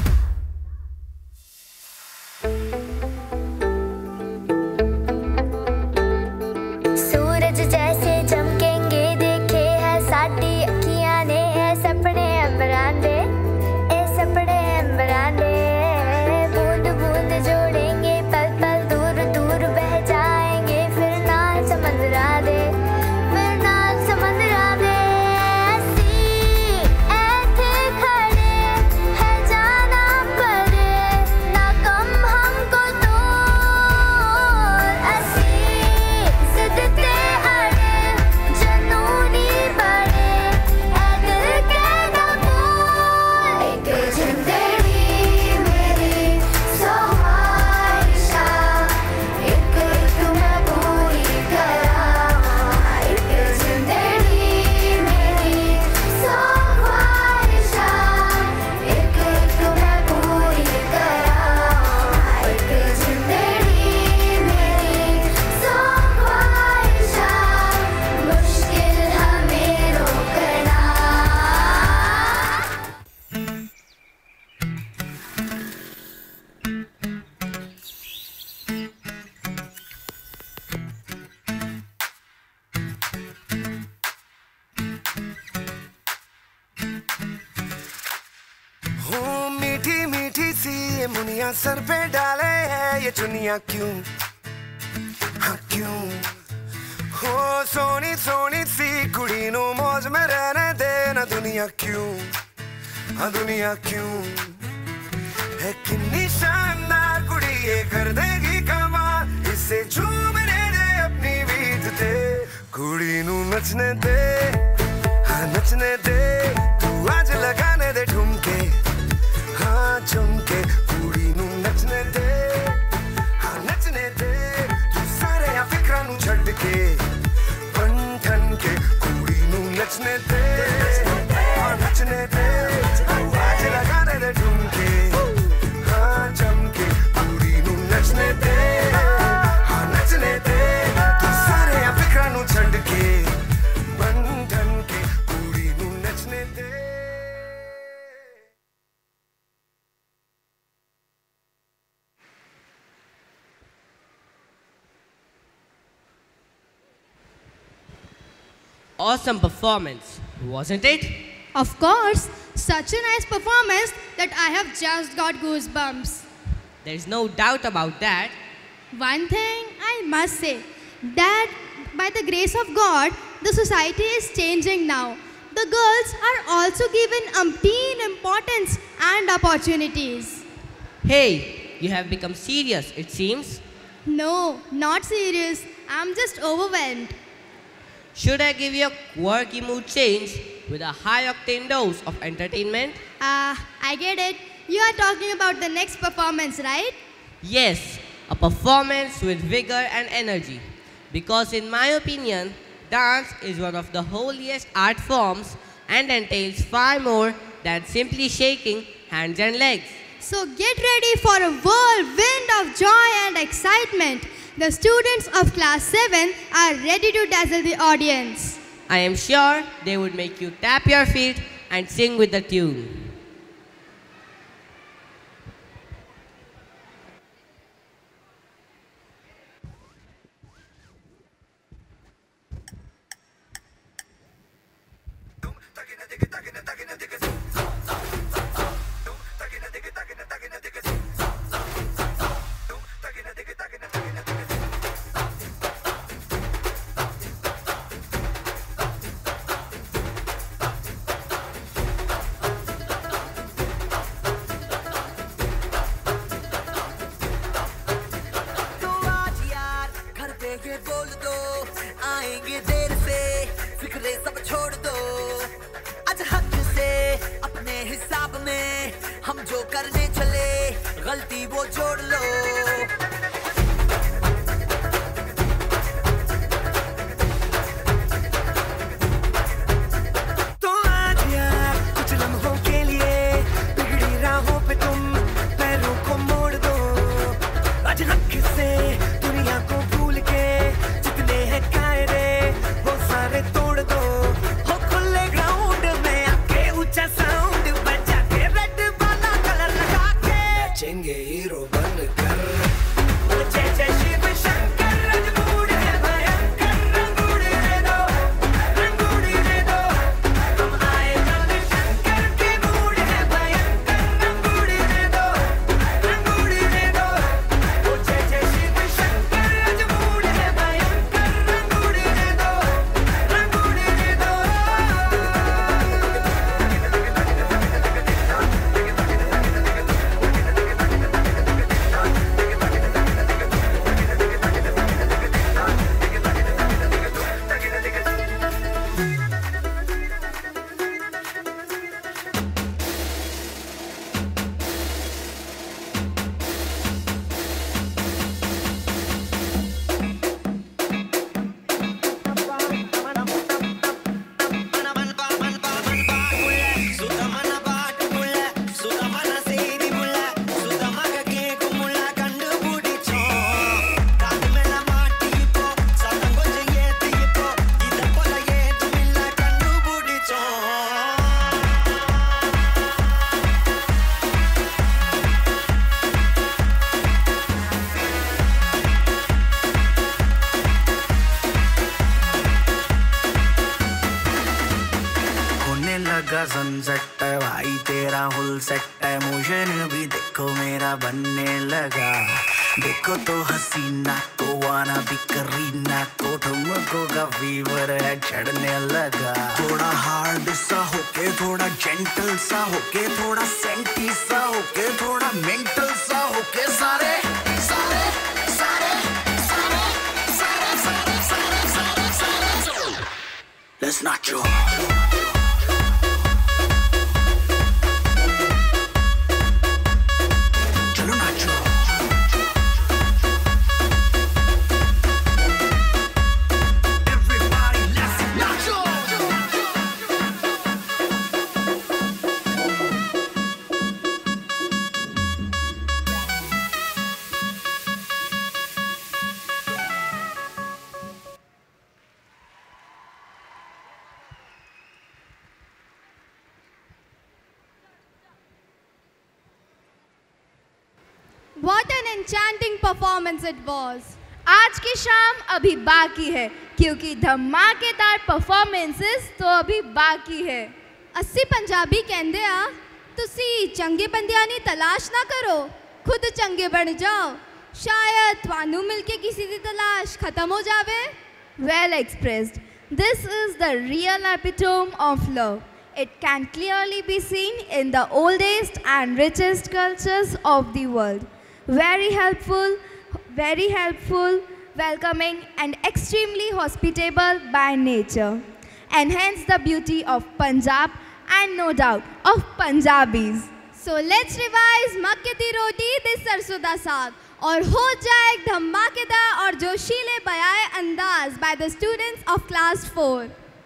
[SPEAKER 14] सूरज जैसे चमकेंगे देखे है साडी अखियां ने, है सपने अंबरांदे ए सपने अंबरांदे, बूंद बूंद जोड़ेंगे पल पल दूर दूर बह जाएंगे, फिर ना समंदरा दे फिर ना समंदरा दे। असी ऐथे खड़े है जाना पड़े ना कम हमको तो, असी जिद ते अड़े जनूनी बड़े ऐ दिल के कबूल। एक जिंदड़ी मेरी सौ ख्वाहिशा, एक तुम्हें पूरी करां, एक जिंदड़ी मेरी सौ ख्वाहिशा, एक तुम्हें पूरी करां, एक जिंदड़ी मेरी सौ ख्वाहिशा, मुश्किल हमें रोकना।
[SPEAKER 12] हूँ मीठी मीठी सी ये मुनिया सर पे डाले है ये चुनिया क्यों, हाँ क्यों। हो सोनी सोनी सी कुड़ी नो मौज में रहने देना दुनिया क्यों, हाँ दुनिया क्यों। है कितनी शानदार कुड़ी ये कर देगी कमाल, इससे झूमने दे अपनी बीत दे, कुड़ी नू नचने दे हाँ नचने दे, तू आज लगाने दे ठुमके हाँ झुमके, कुड़ी नू नचने दे हाँ नचने दे, तू सारे या फिक्रा नू छड़ के बन ठन के, कुड़ी नू नचने दे हाँ नचने दे, तू आज लगाने दे ठुमके हाँ झुमके, कुड़ी नू नचने दे हाँ नचने दे, तू सारे या फिक्रा नू छड़ के बन ठन के, कुड़ी नू नचने दे।
[SPEAKER 9] awesome performance, wasn't it?
[SPEAKER 8] Of course, such a nice performance that I have just got goosebumps.
[SPEAKER 9] There's no doubt about that.
[SPEAKER 8] One thing I must say, that by the grace of God, the society is changing now. The girls are also given umpteen importance and opportunities.
[SPEAKER 9] Hey, you have become serious, it seems.
[SPEAKER 8] No, not serious. I'm just overwhelmed.
[SPEAKER 9] Should I give you a quirky mood change with a high-octane dose of entertainment?
[SPEAKER 8] Ah, uh, I get it. You are talking about the next performance, right?
[SPEAKER 9] Yes, a performance with vigor and energy. Because in my opinion, dance is one of the holiest art forms and entails far more than simply shaking hands and legs.
[SPEAKER 8] So get ready for a whirlwind of joy and excitement. The students of class seven are ready to dazzle the audience.
[SPEAKER 9] I am sure they would make you tap your feet and sing with the tune.
[SPEAKER 10] लगा sunset है भाई तेरा full set है motion भी देखो मेरा बनने लगा देखो तो हसीना तो वाना भी करीना तो ठुमको का फीवर है चढ़ने लगा थोड़ा हार्ड सा होके थोड़ा जेंटल सा होके थोड़ा सेंटी सा होके थोड़ा मेंटल सा होके सारे सारे सारे सारे सारे सारे सारे सारे सारे Let's not joke.
[SPEAKER 13] What an enchanting performance it was.
[SPEAKER 7] आज की शाम अभी बाकी है क्योंकि धमाकेदार परफॉर्मेंसेस तो अभी बाकी है।
[SPEAKER 8] अस्सी पंजाबी कहंदे आ तुसी चंगे बंदियां दी तलाश ना करो, खुद चंगे बन जाओ, शायद थानू मिलके किसी दी तलाश खत्म हो जावे।
[SPEAKER 7] Well expressed. This is the real epitome of love. It can clearly be seen in the oldest and richest cultures of the world. Very helpful, very helpful, welcoming and extremely hospitable by nature. And hence the beauty of Punjab and no doubt of Punjabis.
[SPEAKER 8] So let's revise मक्के दी रोटी ते सरसों दा साग और हो जाए धमाकेदार और जोशीले बयाए अंदाज by the students of class four.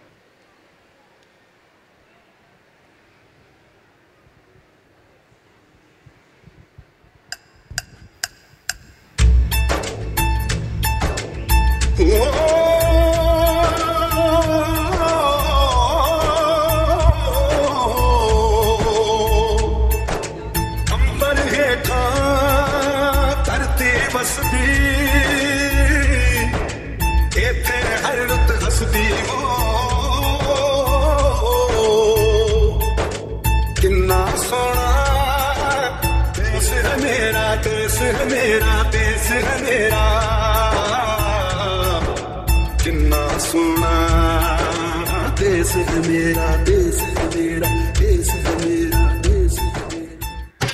[SPEAKER 22] मेरा देश है मेरा, किन्ना सोना देश है मेरा, देश है मेरा, देश है मेरा, देश है मेरा।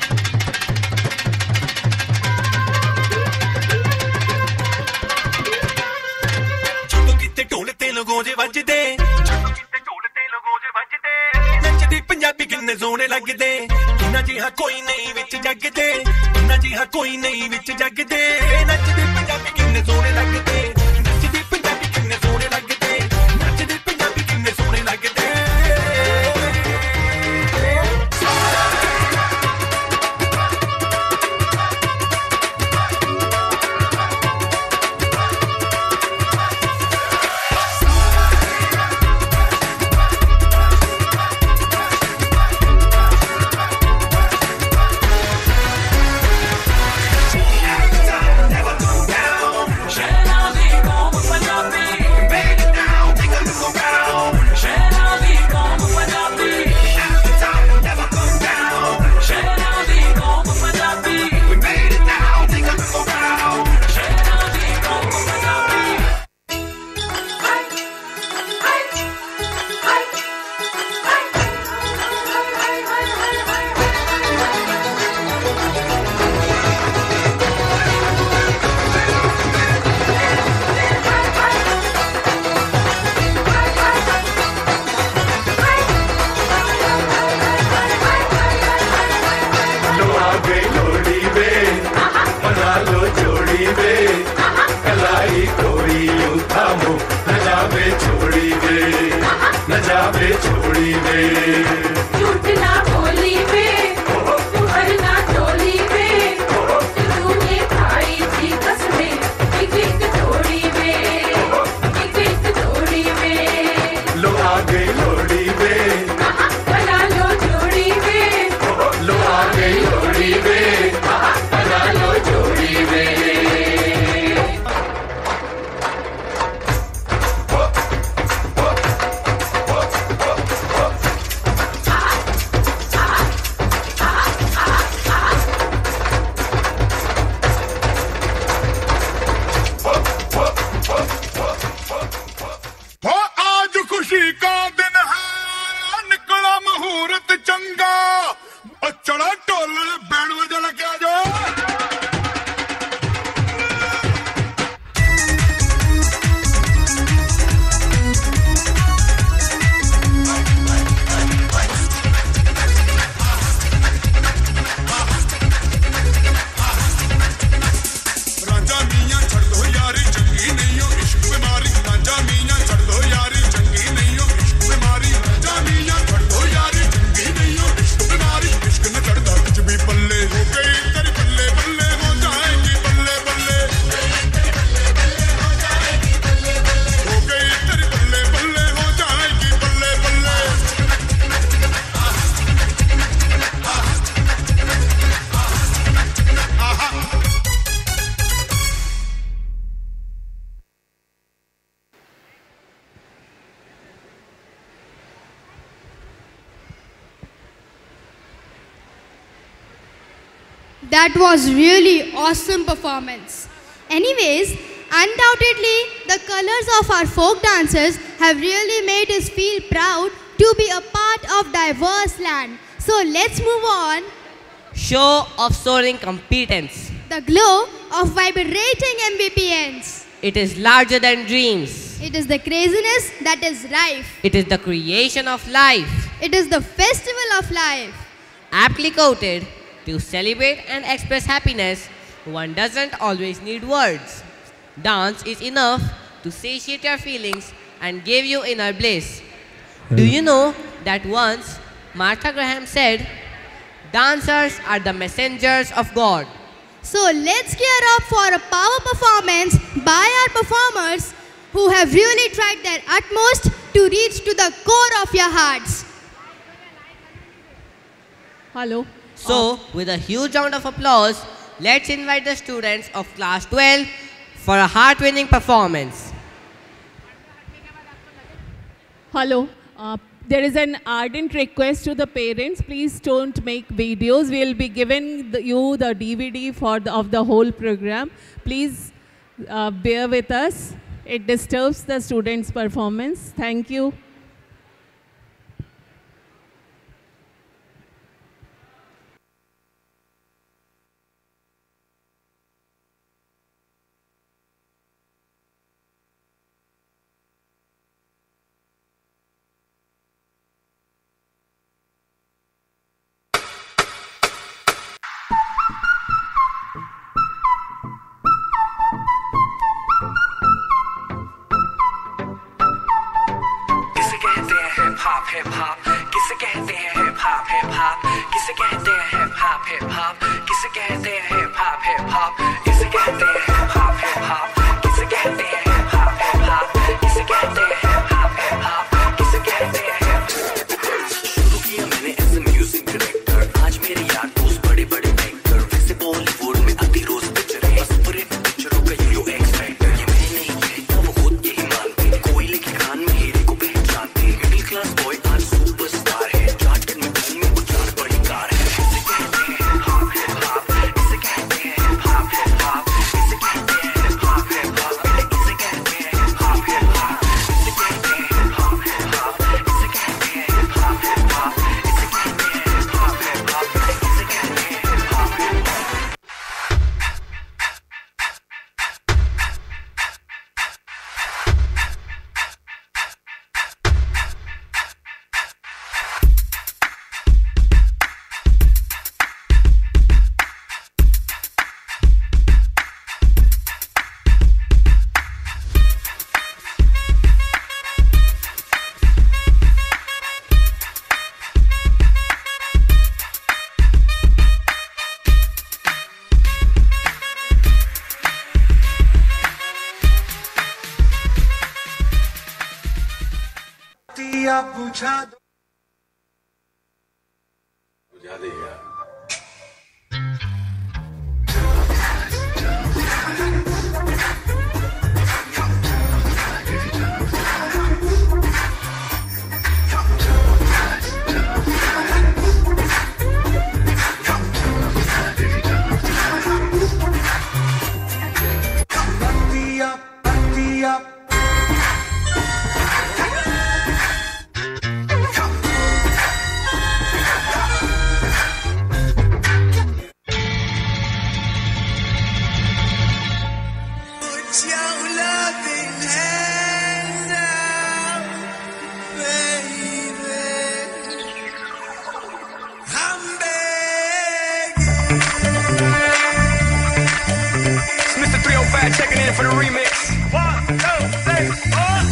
[SPEAKER 22] ਜਦੋਂ ਕਿਤੇ ਢੋਲ ਤੇ ਲਗੋ ਜੇ ਵੱਜਦੇ, ਕਿਤੇ ਢੋਲ ਤੇ ਲਗੋ ਜੇ ਵੱਜਦੇ, ਨੱਚਦੀ ਪੰਜਾਬੀ ਕਿੰਨੇ ਸੋਹਣੇ ਲੱਗਦੇ, ਕਿੰਨਾ ਜਿਹਾ ਕੋਈ ਨਹੀਂ ਵਿੱਚ ਜੱਗਦੇ, ਕਿੰਨਾ ਜਿਹਾ ਕੋਈ ਨਹੀਂ ਵਿੱਚ ਜੱਗਦੇ, ਨੱਚਦੇ ਪੰਜਾਬੀ ਕਿੰਨੇ ਸੋਹਣੇ ਲੱਗਦੇ, ਨੱਚਦੇ ਪੰਜਾਬੀ ਕਿੰਨੇ ਸੋਹਣੇ ਲੱਗਦੇ, ਨੱਚਦੇ ਪੰਜਾਬੀ ਕਿੰਨੇ ਸੋਹਣੇ ਲੱਗਦੇ। Never do
[SPEAKER 8] That was really awesome performance. Anyways, undoubtedly, the colors of our folk dancers have really made us feel proud to be a part of diverse land. So let's move on.
[SPEAKER 9] Show of soaring competence.
[SPEAKER 8] The glow of vibrating M B P Ns.
[SPEAKER 9] It is larger than dreams.
[SPEAKER 8] It is the craziness that is rife.
[SPEAKER 9] It is the creation of life.
[SPEAKER 8] It is the festival of life.
[SPEAKER 9] Aptly quoted, to celebrate and express happiness, one doesn't always need words. Dance is enough to satiate your feelings and give you inner bliss. Do you know that once Martha Graham said, dancers are the messengers of God.
[SPEAKER 8] So let's gear up for a power performance by our performers who have really tried their utmost to reach to the core of your hearts.
[SPEAKER 3] Hello.
[SPEAKER 9] So, with a huge round of applause, let's invite the students of class twelve for a heart-winning performance.
[SPEAKER 3] Hello. Uh, there is an ardent request to the parents. Please don't make videos. We will be giving the, you the D V D for the, of the whole program. Please uh, bear with us. It disturbs the students' performance. Thank you.
[SPEAKER 10] Hip hop किसे कहते हैं hip hop hip hop किसे कहते हैं hip hop hip hop किसे कहते हैं hip hop hip hop किसे कहते हैं हिप हॉप हिप हॉप किसे कहते हैं हिप हॉप हिप हॉप किसे कहते हैं हिप हॉप हिप हॉप किसे कहते हैं शुरू किया मैंने एज ए म्यूजिक डायरेक्टर आज मेरे यार दोस्त बड़े बड़े एक्टर वैसे बॉलीवुड में आती रोज पिक्चरें सुपरहिट पिक्चरों का हीरो एक्स फैक्टर ये मैं नहीं कहता वो खुद यही मानते कोयले की खान में हीरे को पहचानते मिडिल क्लास बॉय आज सुपरस्टार है चार्टर्ड में धूम में वो चार बड़ी कार है इसे कहते हैं हिप हॉप हिप हॉप इसे कहते हैं हिप हॉप हिप हॉप इसे कहते हैं हिप हॉप हिप हॉप इसे कहते हैं हिप हॉप हिप हॉप इसे कहते हैं हिप हॉप हिप हॉप इसे कहते हैं हिप हॉप हिप हॉप इसे कहते हैं हिप हॉप हिप हॉप इसे कहते हैं हिप हॉप हिप हॉप
[SPEAKER 12] बुझा दो
[SPEAKER 21] बुझा देगा
[SPEAKER 10] Mister three oh five checking in for the remix. One, two, three, four.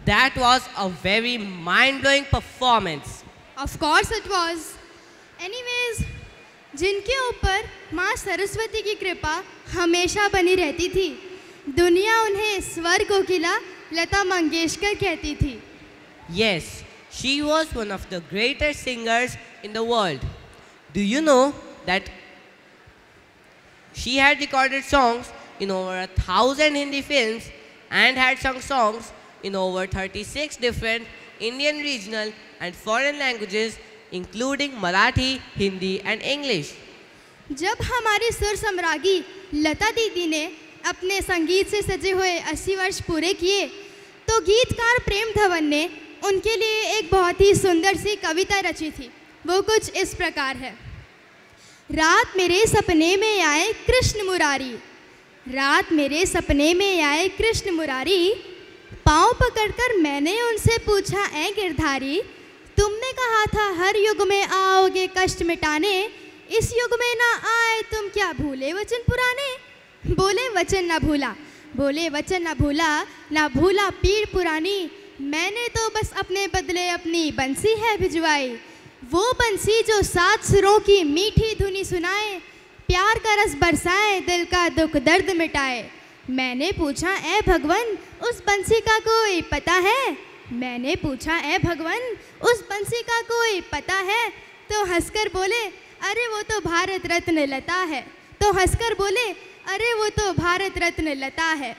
[SPEAKER 9] that was a very mind-blowing performance.
[SPEAKER 8] Of course it was. Anyways, जिनके ऊपर माँ सरस्वती की कृपा हमेशा बनी रहती थी, दुनिया उन्हें स्वर कोकिला लता मंगेशकर कहती थी.
[SPEAKER 9] Yes, she was one of the greatest singers in the world. Do you know that she had recorded songs in over a thousand Hindi films and had sung songs in over thirty-six different Indian regional and foreign languages, including Marathi, Hindi and English.
[SPEAKER 8] जब हमारी सुर सम्राज्ञी लता दीदी ने अपने संगीत से सजे हुए अस्सी वर्ष पूरे किए, तो गीतकार प्रेम धवन ने उनके लिए एक बहुत ही सुंदर सी कविता रची थी. वो कुछ इस प्रकार है. रात मेरे सपने में आए कृष्ण मुरारी, रात मेरे सपने में आए कृष्ण मुरारी, पाँव पकड़कर मैंने उनसे पूछा ऐ गिरधारी, तुमने कहा था हर युग में आओगे कष्ट मिटाने, इस युग में ना आए तुम क्या भूले वचन पुराने. बोले वचन ना भूला, बोले वचन ना भूला, ना भूला पीड़ पुरानी, मैंने तो बस अपने बदले अपनी बंसी है भिजवाई, वो बंसी जो सात सुरों की मीठी धुनी सुनाए, प्यार का रस बरसाए, दिल का दुख दर्द मिटाए. मैंने पूछा ऐ भगवन उस बंसी का कोई पता है, मैंने पूछा ऐ भगवन उस बंसी का कोई पता है, तो हंसकर बोले अरे वो तो भारत रत्न लता है, तो हंसकर बोले अरे वो तो भारत रत्न लता है.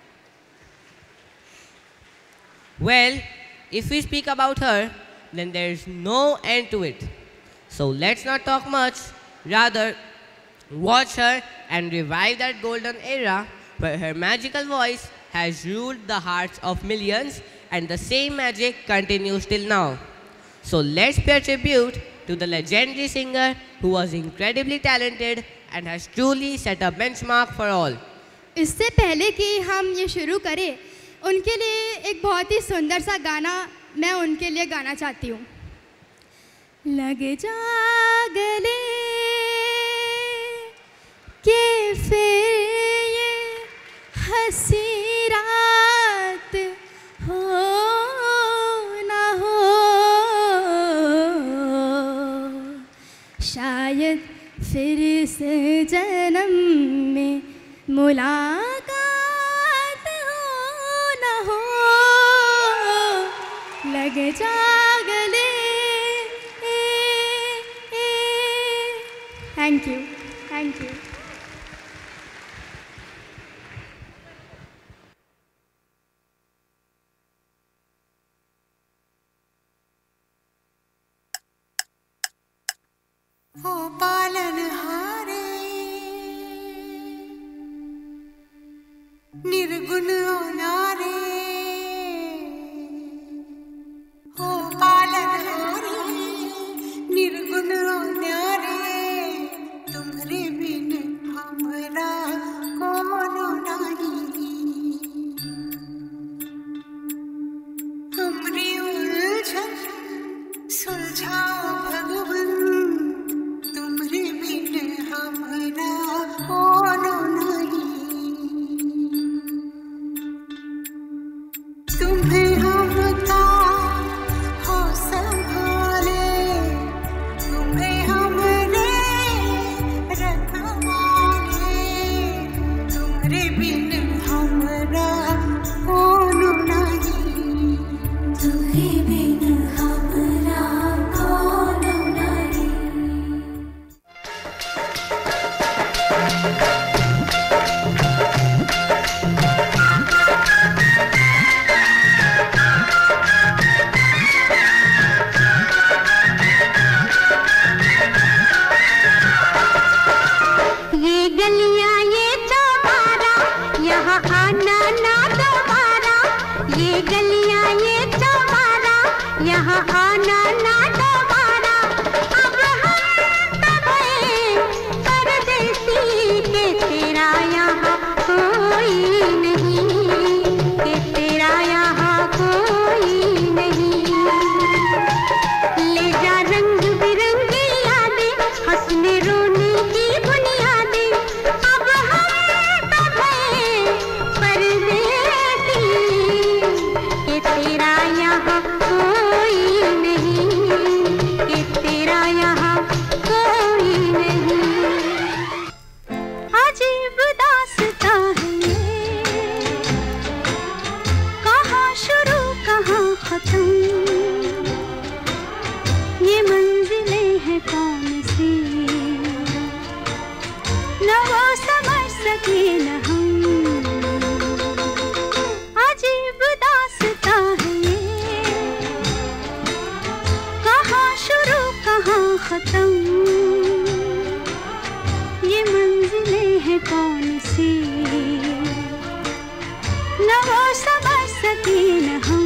[SPEAKER 9] Well, if we speak about her, then there is no end to it. So let's not talk much, rather watch her and revive that golden era where her magical voice has ruled the hearts of millions and the same magic continues till now. So let's pay tribute to the legendary singer who was incredibly talented and has truly set a benchmark for all.
[SPEAKER 8] इससे पहले कि हम ये शुरू करें, उनके लिए एक बहुत ही सुंदर सा गाना मैं उनके लिए गाना चाहती हूँ. लग जा गले के फिर ये हंसी रात हो ना हो, शायद फिर से जन्म में मुलाकात हो ना हो. लग जा गले. Thank you, thank you.
[SPEAKER 15] ओ पालनहारे निर्गुण अनारे, ओ पालनहारे निर्गुण अनारे, तुम्हारे बिन हमरा कोनो नहीं. हमरी उलझन सुलझाओ भगवन, तुम्हारे बिन मातम, ये मंजिलें हैं कौन सी, न वो समझ सकी न हम।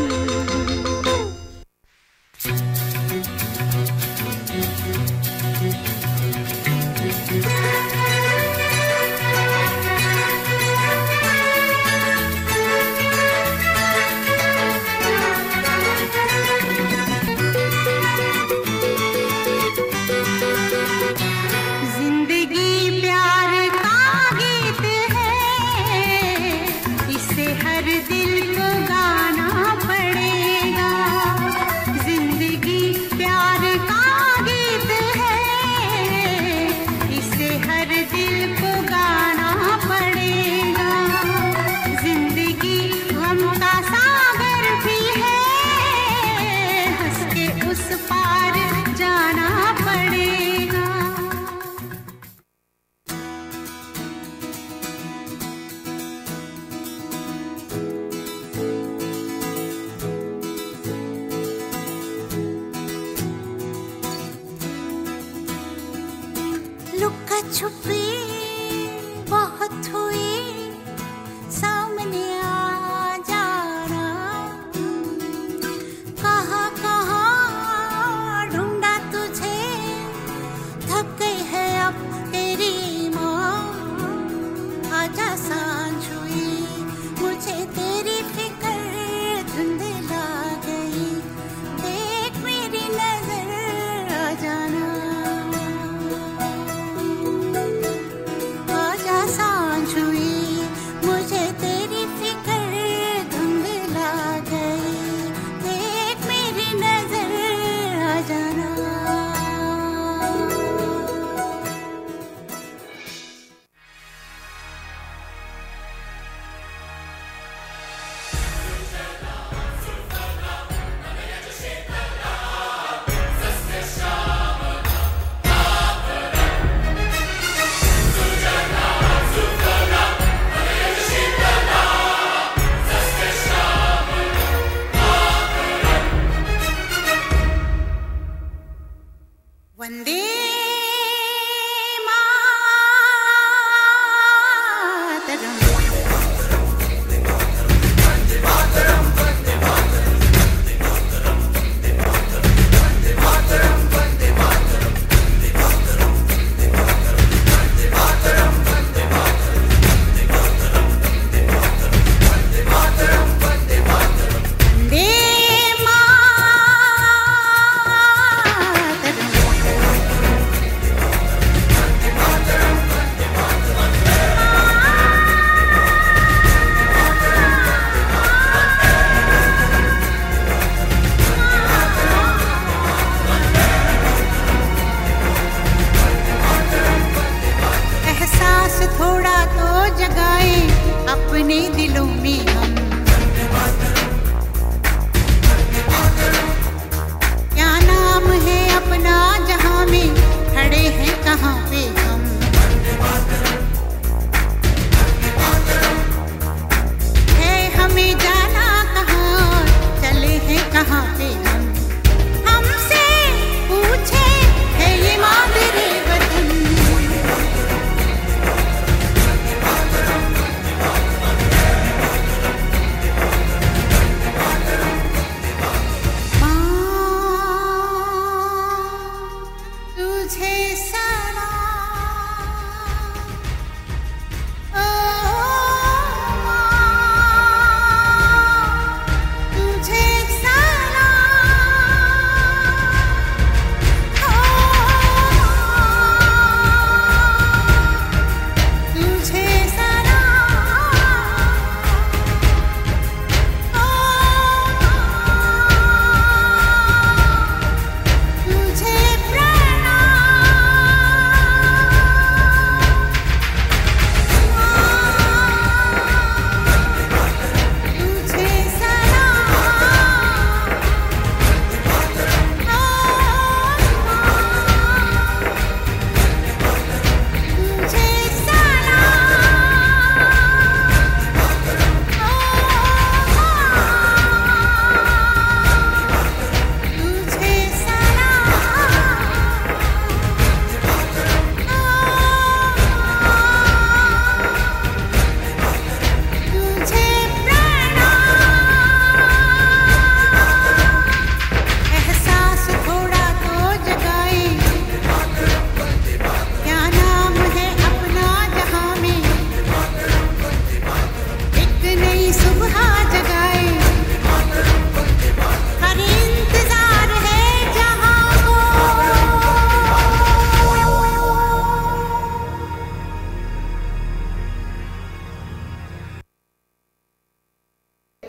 [SPEAKER 16] छुपी बहुत हुई, सामने आ जाना, कहाँ कहाँ ढूंढा तुझे, थक गई है अब तेरी माँ, आजा सांझ हुई, मुझे तेरी फिक्र धुंधला गई, देख मेरी नजर आ जाना।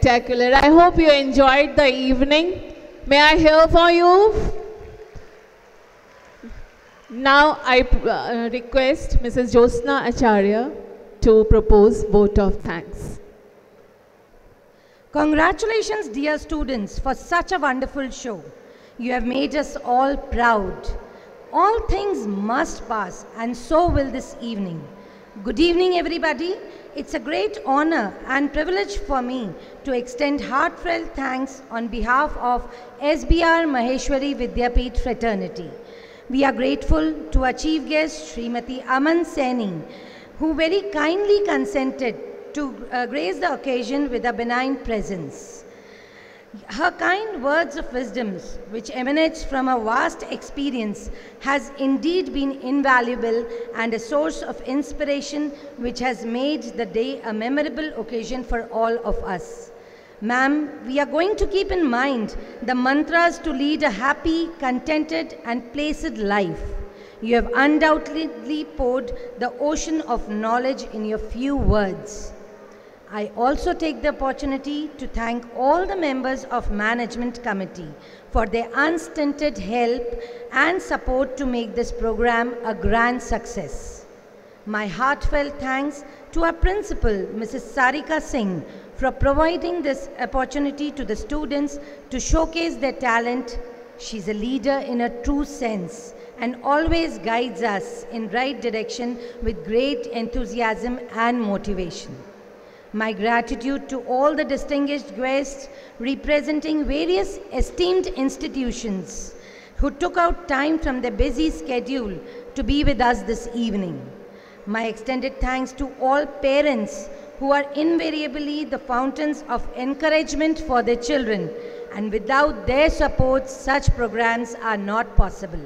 [SPEAKER 3] spectacular. I hope you enjoyed the evening. May I hear for you? Now I uh, request Missus Josna Acharya to propose vote of thanks.
[SPEAKER 1] Congratulations, dear students, for such a wonderful show. You have made us all proud. All things must pass, and so will this evening. Good evening, everybody. It's a great honor and privilege for me to extend heartfelt thanks on behalf of S B R Maheshwari Vidyapeeth Fraternity. We are grateful to our chief guest, Srimati Aman Saini, who very kindly consented to uh, grace the occasion with a benign presence. Her kind words of wisdom, which emanates from a vast experience, has indeed been invaluable and a source of inspiration which has made the day a memorable occasion for all of us. Ma'am, we are going to keep in mind the mantras to lead a happy, contented and placid life. You have undoubtedly poured the ocean of knowledge in your few words. I also take the opportunity to thank all the members of Management Committee for their unstinted help and support to make this program a grand success. My heartfelt thanks to our principal, Missus Sarika Singh, for providing this opportunity to the students to showcase their talent. She's a leader in a true sense and always guides us in right direction with great enthusiasm and motivation. My gratitude to all the distinguished guests representing various esteemed institutions who took out time from their busy schedule to be with us this evening. My extended thanks to all parents who are invariably the fountains of encouragement for their children, and without their support, such programs are not possible.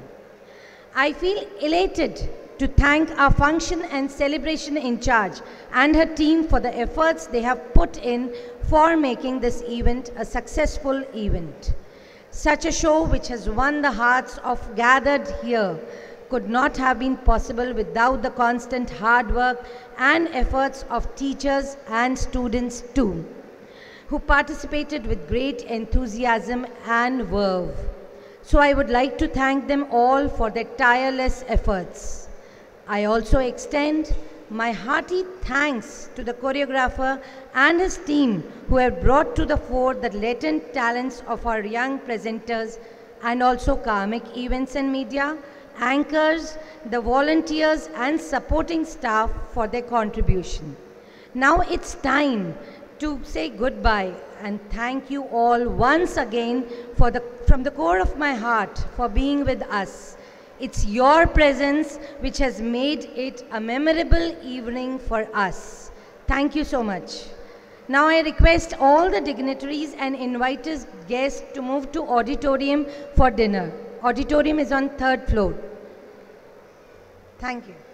[SPEAKER 1] I feel elated to thank our function and celebration in charge and her team for the efforts they have put in for making this event a successful event. Such a show which has won the hearts of gathered here could not have been possible without the constant hard work and efforts of teachers and students too, who participated with great enthusiasm and verve. So I would like to thank them all for their tireless efforts. I also extend my hearty thanks to the choreographer and his team who have brought to the fore the latent talents of our young presenters, and also Karmic Events and Media, anchors, the volunteers and supporting staff for their contribution. Now it's time to say goodbye and thank you all once again for the, from the core of my heart for being with us. It's your presence which has made it a memorable evening for us. Thank you so much. Now I request all the dignitaries and invited guests to move to auditorium for dinner. Auditorium is on third floor. Thank you.